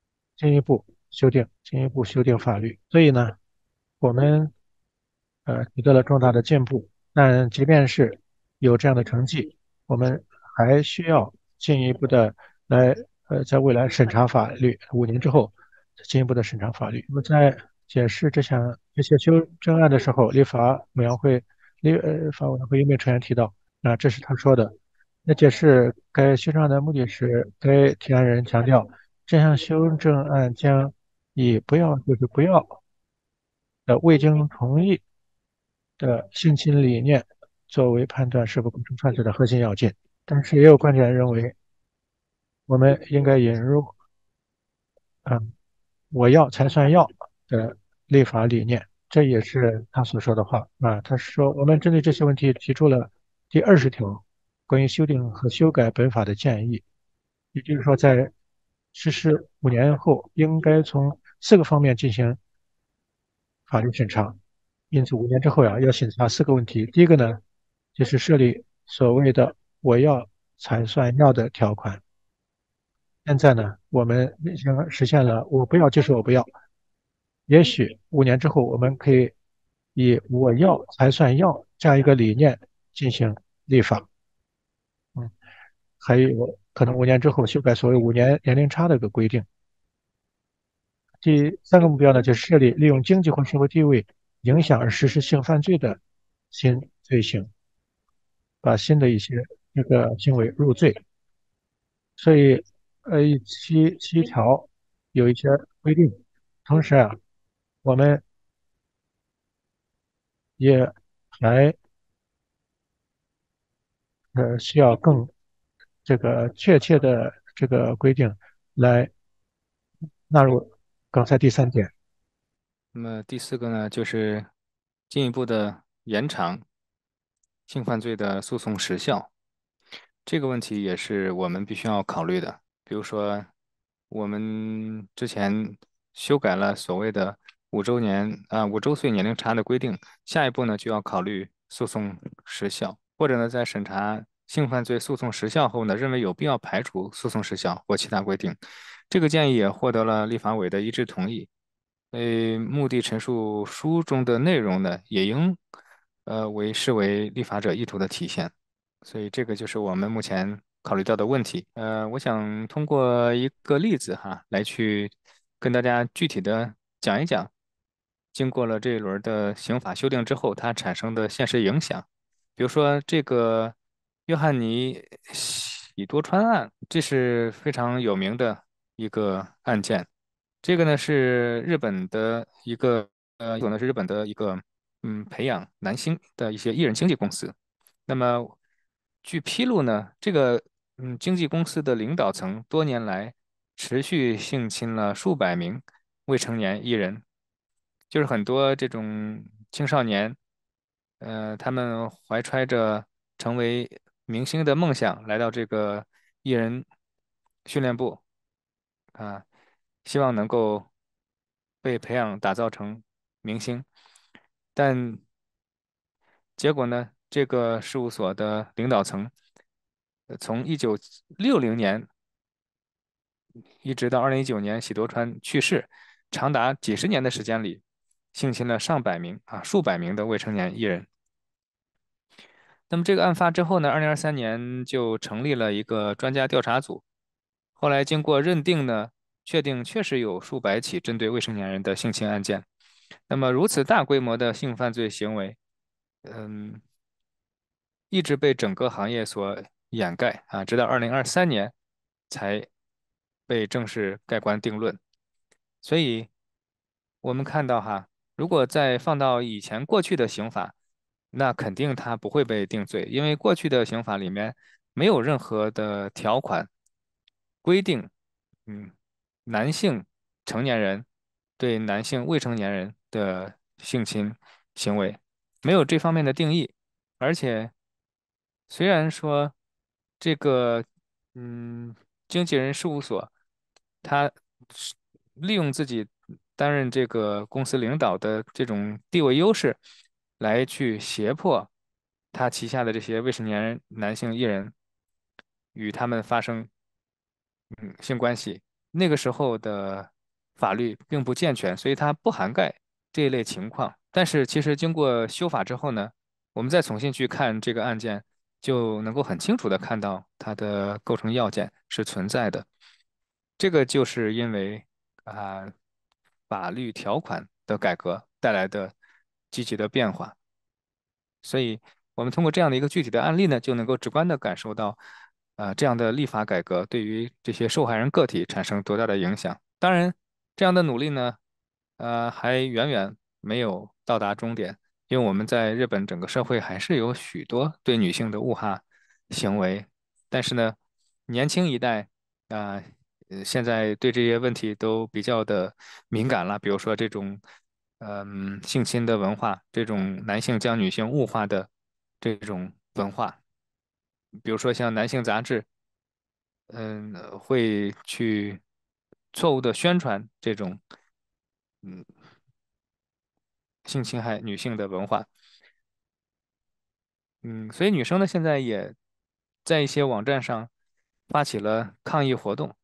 进一步修订法律。所以呢，我们取得了重大的进步。但即便是有这样的成绩，我们还需要进一步的来在未来审查法律，5年之后进一步的审查法律。那么在解释这些修正案的时候，法委员会有没有成员提到？这是他说的。那解释该修正案的目的是，该提案人强调，这项修正案将以不要就是不要的未经同意的性侵理念作为判断是否构成犯罪的核心要件。但是也有观点认为，我们应该引入我要才算要的立法理念，这也是他所说的话啊。他说，我们针对这些问题提出了第20条关于修订和修改本法的建议，也就是说，在实施5年后，应该从4个方面进行法律审查。因此，5年之后呀，要审查4个问题。第一个呢，就是设立所谓的“我要才算要”的条款。现在呢，我们已经实现了“我不要就是我不要”。也许5年之后，我们可以以"我要才算要"这样一个理念进行立法。还有可能5年之后修改所谓5年年龄差的一个规定。第3个目标呢，就是设立利用经济或社会地位影响而实施性犯罪的新罪行，把新的一些这个行为入罪。所以，7条有一些规定。同时啊，我们也还需要更这个确切的这个规定来纳入刚才第3点。 那么第4个呢，就是进一步的延长性犯罪的诉讼时效。这个问题也是我们必须要考虑的。比如说，我们之前修改了所谓的5周岁年龄差的规定，下一步呢就要考虑诉讼时效，或者呢在审查性犯罪诉讼时效后呢，认为有必要排除诉讼时效或其他规定。这个建议也获得了立法委的一致同意。目的陈述书中的内容呢，也应视为立法者意图的体现。所以这个就是我们目前考虑到的问题。我想通过一个例子哈，来去跟大家具体的讲一讲，经过了这一轮的刑法修订之后，它产生的现实影响。比如说这个约翰尼喜多川案，这是非常有名的一个案件。这个呢是日本的一个培养男星的一些艺人经纪公司。那么，据披露呢，这个经纪公司的领导层多年来持续性侵了数百名未成年艺人，就是很多这种青少年，他们怀揣着成为明星的梦想，来到这个艺人训练部啊，希望能够被培养打造成明星，但结果呢，这个事务所的领导层，从1960年一直到2019年喜多川去世，长达几十年的时间里，性侵了数百名的未成年艺人。那么这个案发之后呢，2023年就成立了一个专家调查组，后来经过认定呢，确定确实有数百起针对未成年人的性侵案件。那么如此大规模的性犯罪行为，嗯，一直被整个行业所掩盖啊，直到2023年才被正式盖棺定论。所以，我们看到哈，如果再放到以前过去的刑法，那肯定他不会被定罪，因为过去的刑法里面没有任何的条款规定，嗯，男性成年人对男性未成年人的性侵行为没有这方面的定义。而且虽然说这个嗯经纪人事务所，他是利用自己担任这个公司领导的这种地位优势，来去胁迫他旗下的这些未成年男性艺人与他们发生性关系。那个时候的法律并不健全，所以它不涵盖这一类情况。但是其实经过修法之后呢，我们再重新去看这个案件，就能够很清楚的看到它的构成要件是存在的。这个就是因为法律条款的改革带来的积极的变化。所以，我们通过这样的一个具体的案例呢，就能够直观的感受到，这样的立法改革对于这些受害人个体产生多大的影响。当然，这样的努力呢，还远远没有到达终点， 因为我们在日本整个社会还是有许多对女性的物化行为，但是呢，年轻一代啊，现在对这些问题都比较的敏感了，比如说这种性侵的文化，这种男性将女性物化的这种文化，比如说像男性杂志，会去错误的宣传这种嗯性侵害女性的文化。所以女生呢，现在也在一些网站上发起了抗议活动，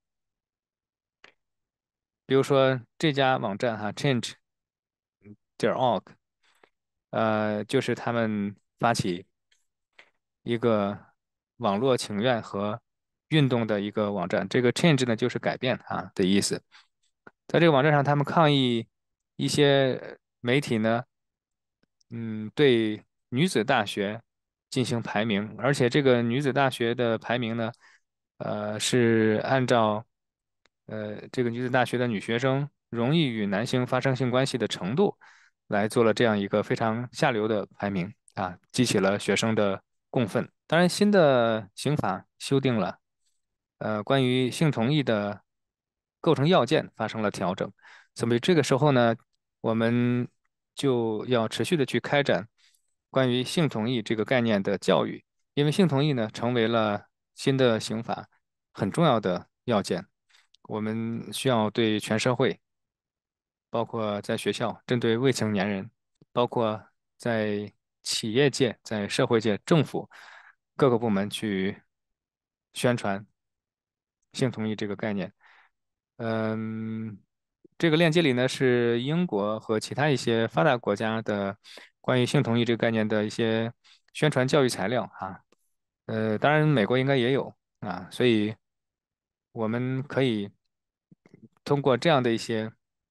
比如说这家网站哈，Change.org，就是他们发起一个网络请愿和运动的一个网站。这个 Change 呢，就是改变啊的意思。在这个网站上，他们抗议一些媒体呢。对女子大学进行排名，而且这个女子大学的排名呢，是按照这个女子大学的女学生容易与男性发生性关系的程度来做了这样一个非常下流的排名啊，激起了学生的共愤。当然，新的刑法修订了，关于性同意的构成要件发生了调整，所以这个时候呢。我们就要持续的去开展关于性同意这个概念的教育，因为性同意呢成为了新的刑法很重要的要件。我们需要对全社会，包括在学校，针对未成年人，包括在企业界、在社会界、政府各个部门去宣传性同意这个概念。嗯，这个链接里呢是英国和其他一些发达国家的关于性同意这个概念的一些宣传教育材料啊。当然美国应该也有啊，所以我们可以通过这样的一些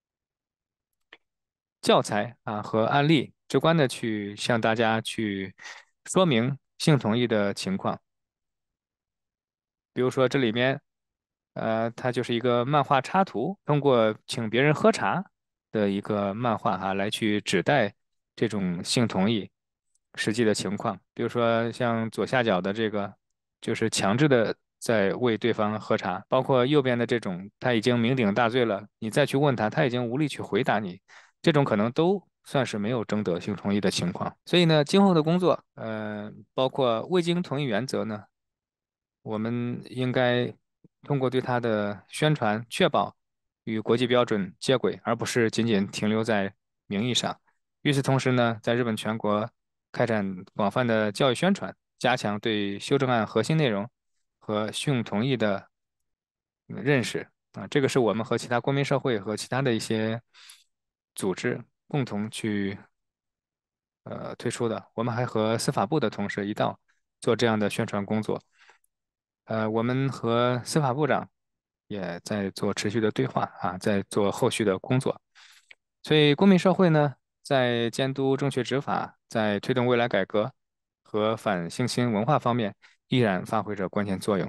教材啊和案例，直观的去向大家去说明性同意的情况。比如说这里面，它就是一个漫画插图，通过请别人喝茶的一个漫画哈，来去指代这种性同意实际的情况。比如说像左下角的这个，就是强制的在为对方喝茶，包括右边的这种，他已经酩酊大醉了，你再去问他，他已经无力去回答你，这种可能都算是没有征得性同意的情况。所以呢，今后的工作，包括未经同意原则呢。我们应该通过对它的宣传，确保与国际标准接轨，而不是仅仅停留在名义上。与此同时呢，在日本全国开展广泛的教育宣传，加强对修正案核心内容和性同意的认识啊，这个是我们和其他公民社会和其他的一些组织共同去推出的。我们还和司法部的同事一道做这样的宣传工作。我们和司法部长也在做持续的对话啊，在做后续的工作。所以，公民社会呢，在监督正确执法，在推动未来改革和反性侵文化方面，依然发挥着关键作用。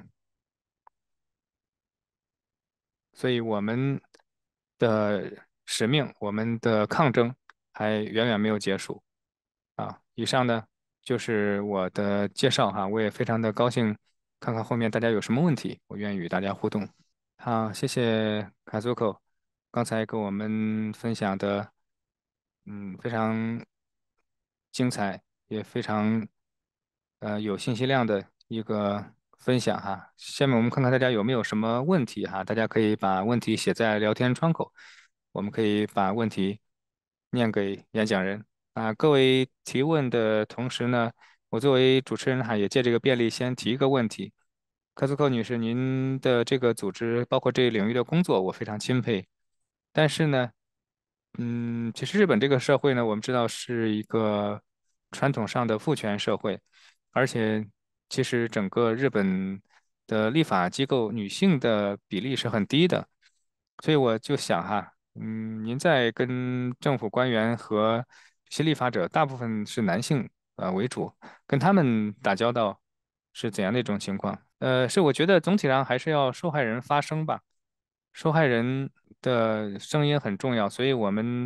所以，我们的使命，我们的抗争还远远没有结束啊。以上呢就是我的介绍哈，我也非常的高兴，看看后面大家有什么问题，我愿意与大家互动。好，谢谢卡祖口刚才跟我们分享的，非常精彩，也非常有信息量的一个分享哈。下面我们看看大家有没有什么问题哈，大家可以把问题写在聊天窗口，我们可以把问题念给演讲人啊。各位提问的同时呢，我作为主持人哈，也借这个便利先提一个问题。科斯寇女士，您的这个组织，包括这一领域的工作，我非常钦佩。但是呢，其实日本这个社会呢，我们知道是一个传统上的父权社会，而且其实整个日本的立法机构女性的比例是很低的，所以我就想哈，您在跟政府官员和这些立法者，大部分是男性为主，跟他们打交道是怎样的一种情况？是我觉得总体上还是要受害人发声吧。受害人的声音很重要，所以我们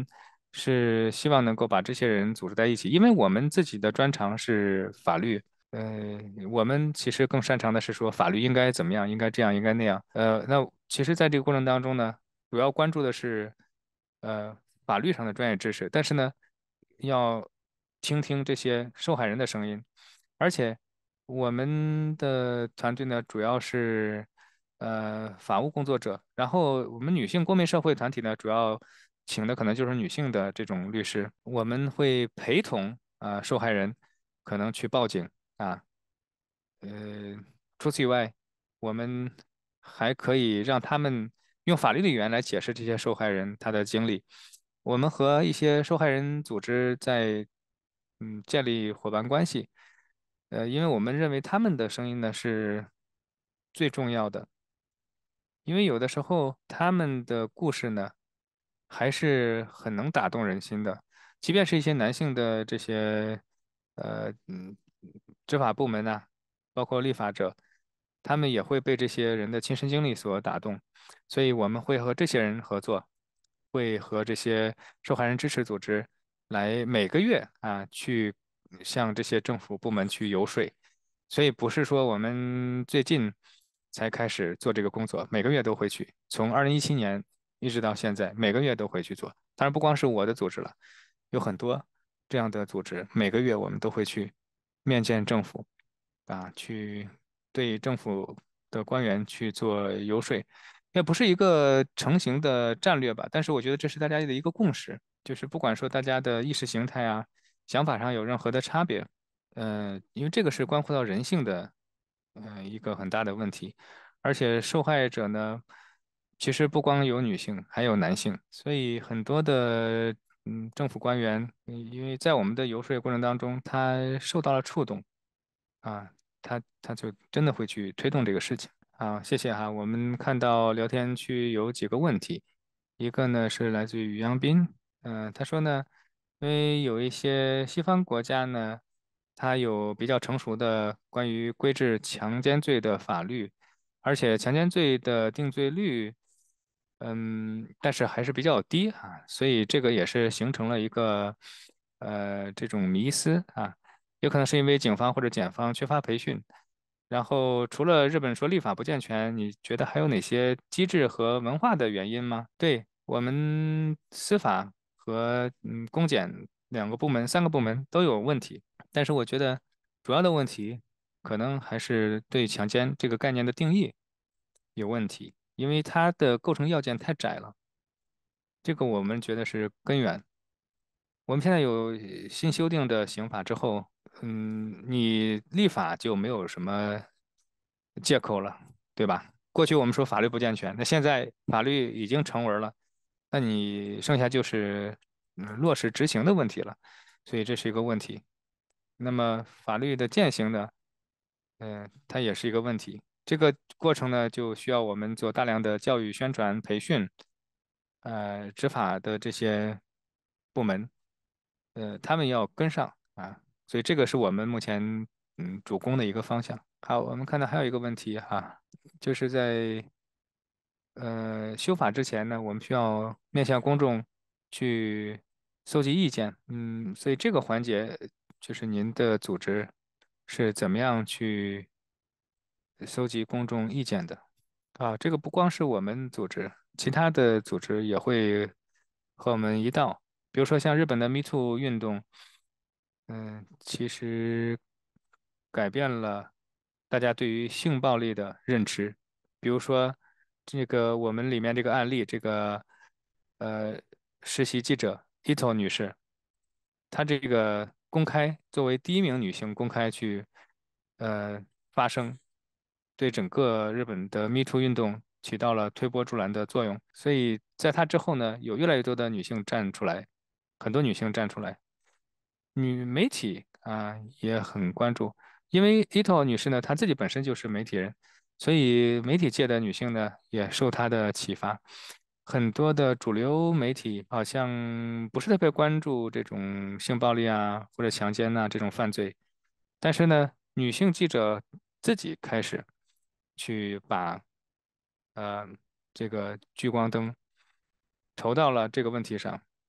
是希望能够把这些人组织在一起，因为我们自己的专长是法律。我们其实更擅长的是说法律应该怎么样，应该这样，应该那样。那其实在这个过程当中呢，主要关注的是呃法律上的专业知识，但是呢，要听听这些受害人的声音，而且我们的团队呢，主要是法务工作者，然后我们女性公民社会团体呢，主要请的可能就是女性的这种律师，我们会陪同受害人可能去报警啊，呃，除此以外，我们还可以让他们用法律的语言来解释这些受害人他的经历。我们和一些受害人组织在建立伙伴关系，因为我们认为他们的声音呢是最重要的。因为有的时候他们的故事呢，还是很能打动人心的，即便是一些男性的这些呃嗯执法部门呐、包括立法者，他们也会被这些人的亲身经历所打动，所以我们会和这些人合作，会和这些受害人支持组织来每个月去向这些政府部门去游说。所以不是说我们最近才开始做这个工作，每个月都会去，从2017年一直到现在，每个月都会去做。当然不光是我的组织了，有很多这样的组织，每个月我们都会去面见政府，去对政府的官员去做游说。也不是一个成型的战略吧，但是我觉得这是大家的一个共识，就是不管说大家的意识形态想法上有任何的差别。因为这个是关乎到人性的，一个很大的问题，而且受害者呢，其实不光有女性，还有男性，所以很多的政府官员，因为在我们的游说过程当中，他受到了触动，他就真的会去推动这个事情。好，谢谢哈。我们看到聊天区有几个问题，一个呢是来自于于洋斌，他说呢，因为有一些西方国家呢，它有比较成熟的关于规制强奸罪的法律，而且强奸罪的定罪率，但是还是比较低所以这个也是形成了一个这种迷思有可能是因为警方或者检方缺乏培训。然后除了日本说立法不健全，你觉得还有哪些机制和文化的原因吗？对，我们司法和公检2个部门、3个部门都有问题，但是我觉得主要的问题可能还是对强奸这个概念的定义有问题，因为它的构成要件太窄了，这个我们觉得是根源。我们现在有新修订的刑法之后，你立法就没有什么借口了，对吧？过去我们说法律不健全，那现在法律已经成文了，那你剩下就是落实执行的问题了，所以这是一个问题。那么法律的践行呢，它也是一个问题。这个过程呢，就需要我们做大量的教育宣传培训，执法的这些部门，他们要跟上所以这个是我们目前主攻的一个方向。好，我们看到还有一个问题就是在修法之前呢，我们需要面向公众去搜集意见，所以这个环节就是您的组织是怎么样去搜集公众意见的这个不光是我们组织，其他的组织也会和我们一道。比如说像日本的 Me Too 运动，其实改变了大家对于性暴力的认知。比如说，这个我们里面这个案例，这个呃实习记者伊藤女士，她这个公开作为第一名女性公开去呃发声，对整个日本的 Me Too 运动起到了推波助澜的作用。所以在她之后呢，有越来越多的女性站出来，很多女性站出来，女媒体也很关注。因为伊藤女士呢，她自己本身就是媒体人，所以媒体界的女性呢也受她的启发。很多的主流媒体好像不是特别关注这种性暴力或者强奸这种犯罪，但是呢，女性记者自己开始去把呃这个聚光灯投到了这个问题上。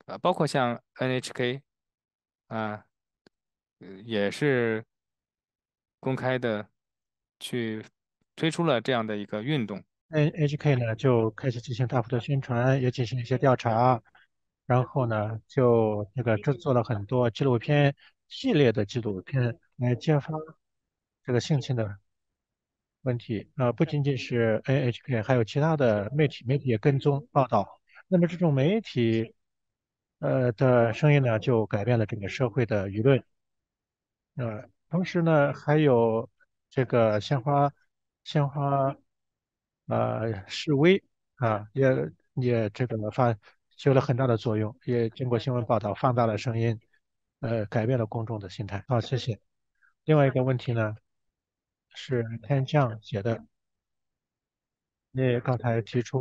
包括像 NHK 啊，也是公开的去推出了这样的一个运动。 NHK 呢就开始进行大幅的宣传，也进行一些调查，然后呢就制作了很多纪录片系列的纪录片来揭发这个性侵的问题。不仅仅是 NHK，还有其他的媒体也跟踪报道。那么这种媒体的声音呢，就改变了整个社会的舆论。同时呢，还有这个鲜花示威也起了很大的作用，也经过新闻报道放大了声音，改变了公众的心态。好，谢谢。另外一个问题呢是天降写的，你刚才提出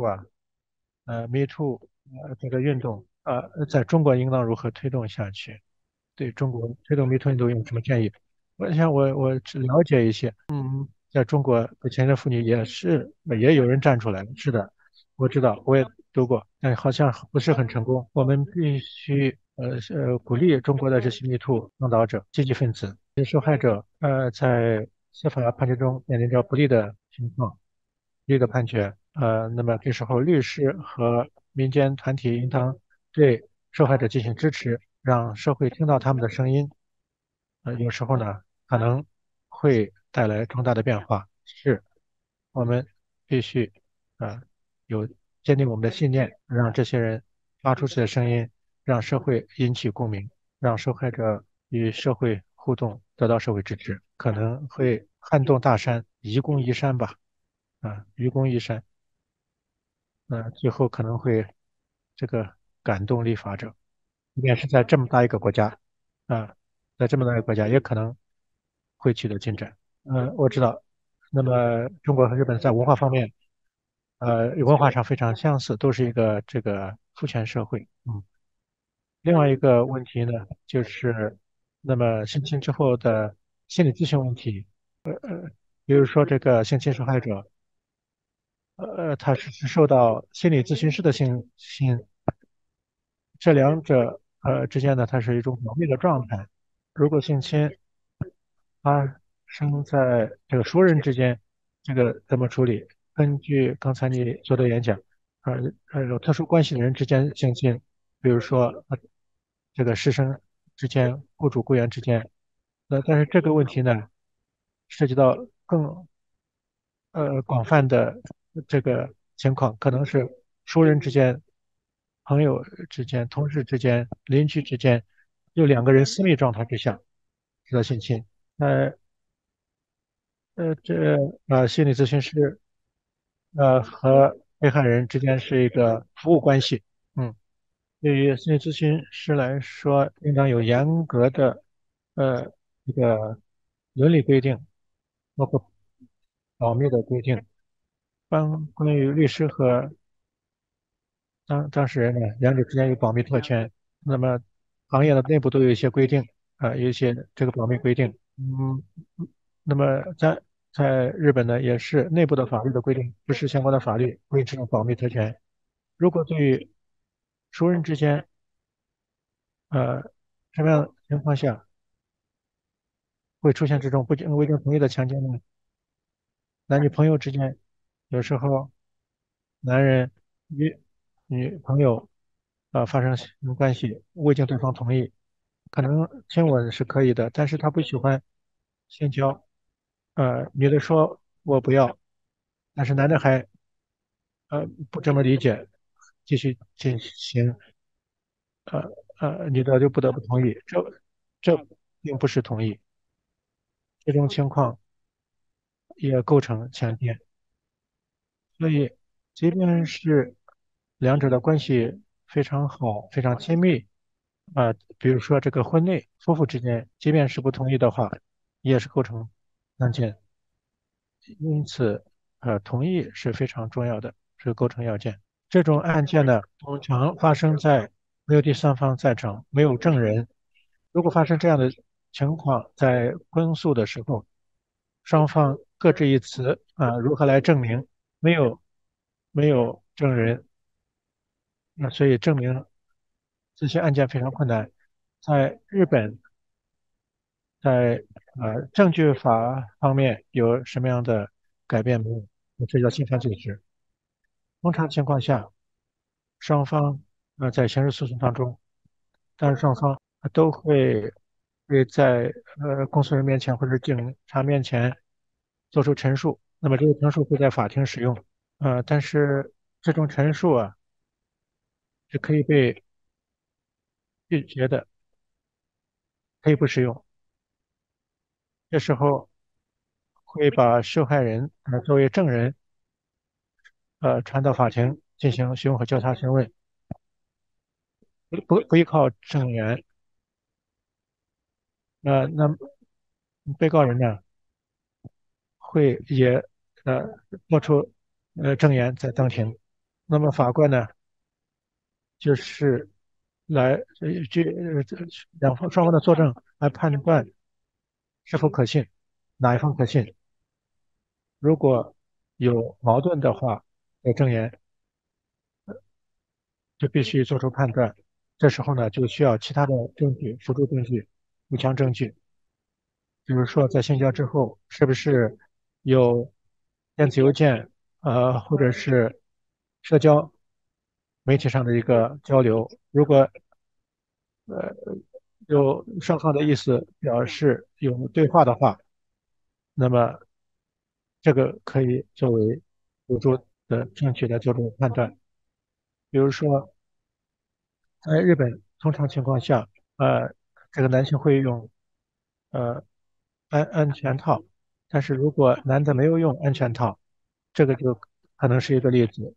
Me Too 这个运动在中国应当如何推动下去？对中国推动 Me Too 运动有什么建议？我想我只了解一些。在中国的前线妇女也有人站出来了。是的，我知道，我也读过，但好像不是很成功。我们必须鼓励中国的这些 Me Too 倡导者、积极分子、受害者在司法判决中面临着不利的情况。这个判决，那么这时候律师和民间团体应当对受害者进行支持，让社会听到他们的声音。有时候呢，可能会带来重大的变化。是，我们必须有坚定我们的信念，让这些人发出自己的声音，让社会引起共鸣，让受害者与社会互动，得到社会支持，可能会撼动大山，移公移山吧。愚公移山，最后可能会这个感动立法者，即便是在这么大一个国家，啊、在这么大一个国家也可能会取得进展。我知道，那么中国和日本在文化方面，文化上非常相似，都是一个这个父权社会。另外一个问题呢，就是那么性侵之后的心理咨询问题，比如说这个性侵受害者。他是受到心理咨询师的这两者之间呢，它是一种保密的状态。如果性侵发生在这个熟人之间，这个怎么处理？根据刚才你做的演讲，有特殊关系的人之间性侵，比如说这个师生之间、雇主雇员之间，但是这个问题呢，涉及到更广泛的这个情况，可能是熟人之间、朋友之间、同事之间、邻居之间，有两个人私密状态之下受到性侵。呃心理咨询师和被害人之间是一个服务关系。嗯，对于心理咨询师来说，应当有严格的呃一个伦理规定，包括保密的规定。关于律师和当事人呢，两者之间有保密特权。那么行业的内部都有一些规定，有一些这个保密规定。那么在日本呢，也是内部的法律的规定，不是相关的法律规定这种保密特权。如果对于熟人之间，呃，什么样的情况下会出现这种不经未经同意的强奸呢？男女朋友之间，有时候男人与女朋友发生性关系，未经对方同意，可能亲吻是可以的，但是他不喜欢性交。女的说我不要，但是男的还不这么理解，继续进行，呃女的就不得不同意，这并不是同意，这种情况也构成强奸。所以，即便是两者的关系非常好、非常亲密，比如说这个婚内夫妇之间，即便是不同意的话，也是构成强奸。因此，同意是非常重要的，是构成要件。这种案件呢，通常发生在没有第三方在场、没有证人。如果发生这样的情况，在公诉的时候，双方各执一词，如何来证明？没有没有证人，那所以证明这些案件非常困难。在日本，在证据法方面有什么样的改变没有？这叫侵犯罪时。通常情况下，双方在刑事诉讼当中，当然双方都会在公诉人面前或者警察面前做出陈述，那么这个陈述会在法庭使用，但是这种陈述啊是可以被拒绝的，可以不使用。这时候会把受害人作为证人传到法庭进行询问和交叉询问，不依靠证言。那被告人呢会也呃做出证言在当庭，那么法官呢就是来双方的作证来判断是否可信，哪一方可信。如果有矛盾的话，证言就必须做出判断。这时候呢，就需要其他的证据、辅助证据、物强证据，比如说在性交之后是不是有电子邮件，或者是社交媒体上的一个交流。如果有双方的意思表示有对话的话，那么这个可以作为辅助的证据来做出判断。比如说，在日本，通常情况下，这个男性会用呃安全套，但是如果男的没有用安全套，这个就可能是一个例子，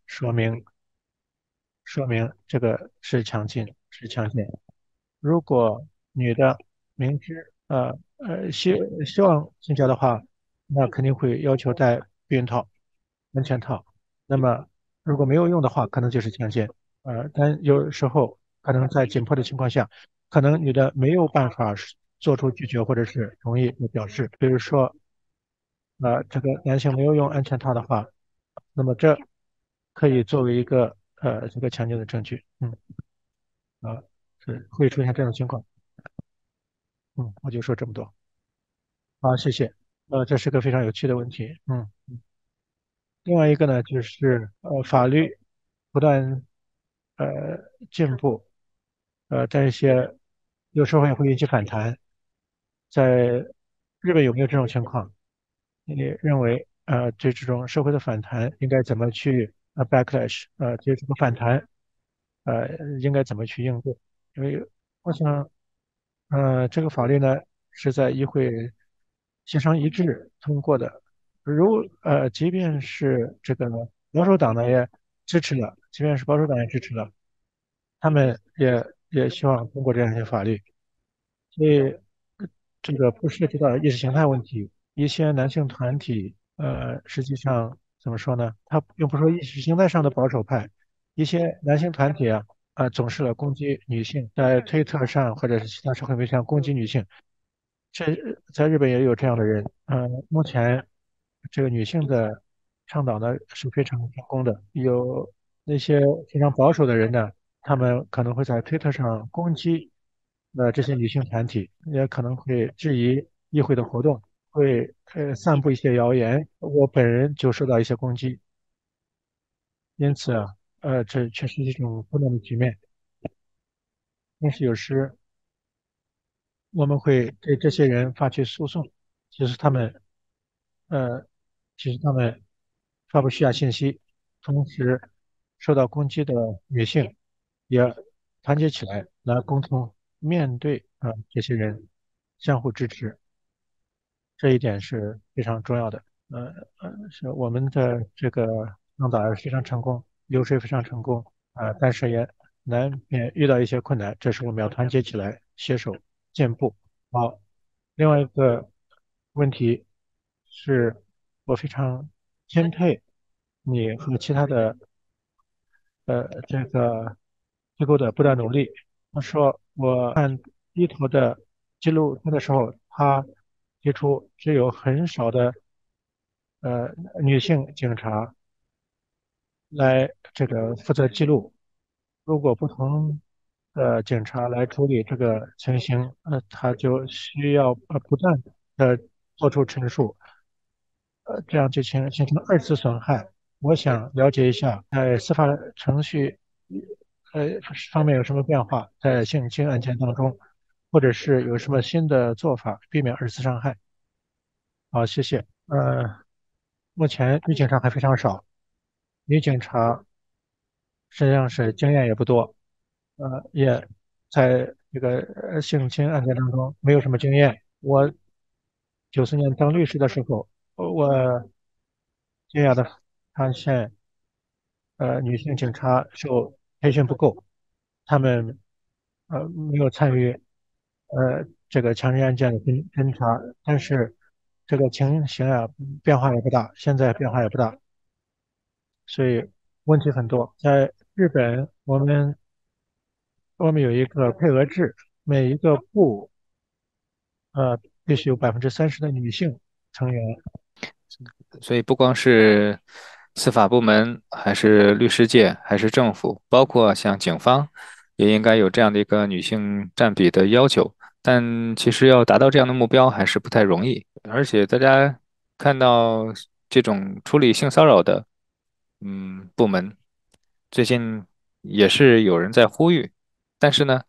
说明这个是强奸，是强奸。如果女的明知希望性交的话，那肯定会要求戴避孕套、安全套。那么如果没有用的话，可能就是强奸。但有时候可能在紧迫的情况下，可能女的没有办法做出拒绝或者是同意的表示。比如说，这个男性没有用安全套的话，那么这可以作为一个这个强奸的证据。啊，是会出现这种情况。我就说这么多。好，谢谢。这是个非常有趣的问题。另外一个呢，就是法律不断呃进步，但一些有时候也会引起反弹。在日本有没有这种情况？你认为对这种社会的反弹应该怎么去backlash？对这个反弹应该怎么去应对？因为我想这个法律呢是在议会协商一致通过的。即便是这个保守党呢也支持了，即便是保守党也支持了，他们也希望通过这样一些法律。所以这个不涉及到意识形态问题。一些男性团体，实际上怎么说呢？他并不是说意识形态上的保守派，一些男性团体啊，总是攻击女性，在推特上或者是其他社会媒体上攻击女性。这在日本也有这样的人。目前这个女性的倡导呢是非常成功的。有那些非常保守的人呢，他们可能会在推特上攻击这些女性团体，也可能会质疑议会的活动，会散布一些谣言。我本人就受到一些攻击，因此这确实是一种混乱的局面。但是有时我们会对这些人发起诉讼，其实他们呃，其实他们发布虚假信息，同时受到攻击的女性也团结起来，来共同面对这些人，相互支持，这一点是非常重要的。是我们的这个倡导非常成功，游说非常成功但是也难免遇到一些困难，这时我们要团结起来，携手进步。好，另外一个问题是我非常钦佩你和其他的这个机构的不断努力。他说我看低头的记录片的时候，他提出只有很少的呃女性警察来这个负责记录。如果不同警察来处理这个情形，他就需要不断的做出陈述，这样就形成二次损害。我想了解一下，在司法程序方面有什么变化，在性侵案件当中，或者是有什么新的做法避免二次伤害。好，谢谢。目前女警察还非常少，女警察实际上是经验也不多，也在这个性侵案件当中没有什么经验。我94年当律师的时候，我惊讶的发现，女性警察受培训不够，他们没有参与这个强奸案件的侦查，但是这个情形啊变化也不大，现在变化也不大，所以问题很多。在日本，我们有一个配额制，每一个部必须有30%的女性成员。 所以不光是司法部门，还是律师界，还是政府，包括像警方，也应该有这样的一个女性占比的要求。但其实要达到这样的目标还是不太容易，而且大家看到这种处理性骚扰的，部门，最近也是有人在呼吁，但是呢，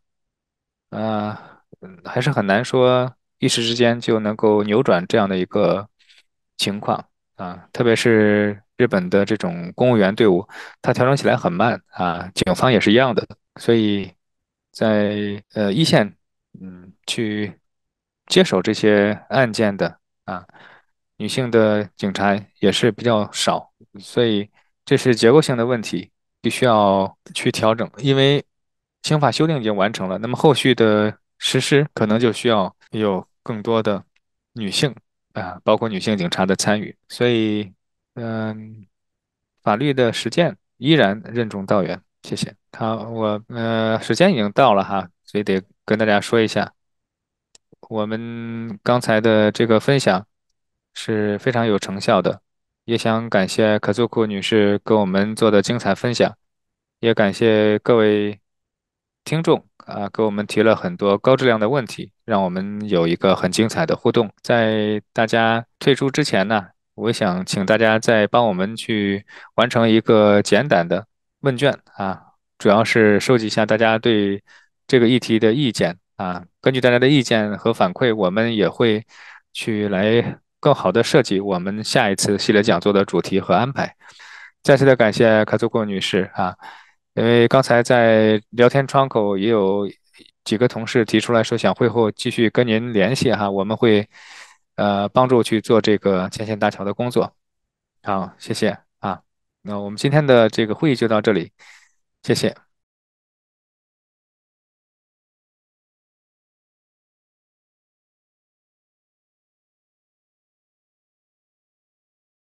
还是很难说一时之间就能够扭转这样的一个情况啊，特别是日本的这种公务员队伍，它调整起来很慢啊，警方也是一样的，所以在一线，去接手这些案件的啊，女性的警察也是比较少，所以这是结构性的问题。必须要去调整，因为刑法修订已经完成了，那么后续的实施可能就需要有更多的女性包括女性警察的参与，所以法律的实践依然任重道远。谢谢。好，我时间已经到了哈，所以得跟大家说一下。我们刚才的这个分享是非常有成效的，也想感谢可祖库女士给我们做的精彩分享，也感谢各位听众给我们提了很多高质量的问题，让我们有一个很精彩的互动。在大家退出之前呢，我想请大家再帮我们去完成一个简短的问卷主要是收集一下大家对这个议题的意见根据大家的意见和反馈，我们也会去来更好的设计我们下一次系列讲座的主题和安排。再次的感谢卡祖过女士因为刚才在聊天窗口也有几个同事提出来说想会后继续跟您联系我们会帮助去做这个牵线搭桥的工作。好，谢谢那我们今天的这个会议就到这里，谢谢。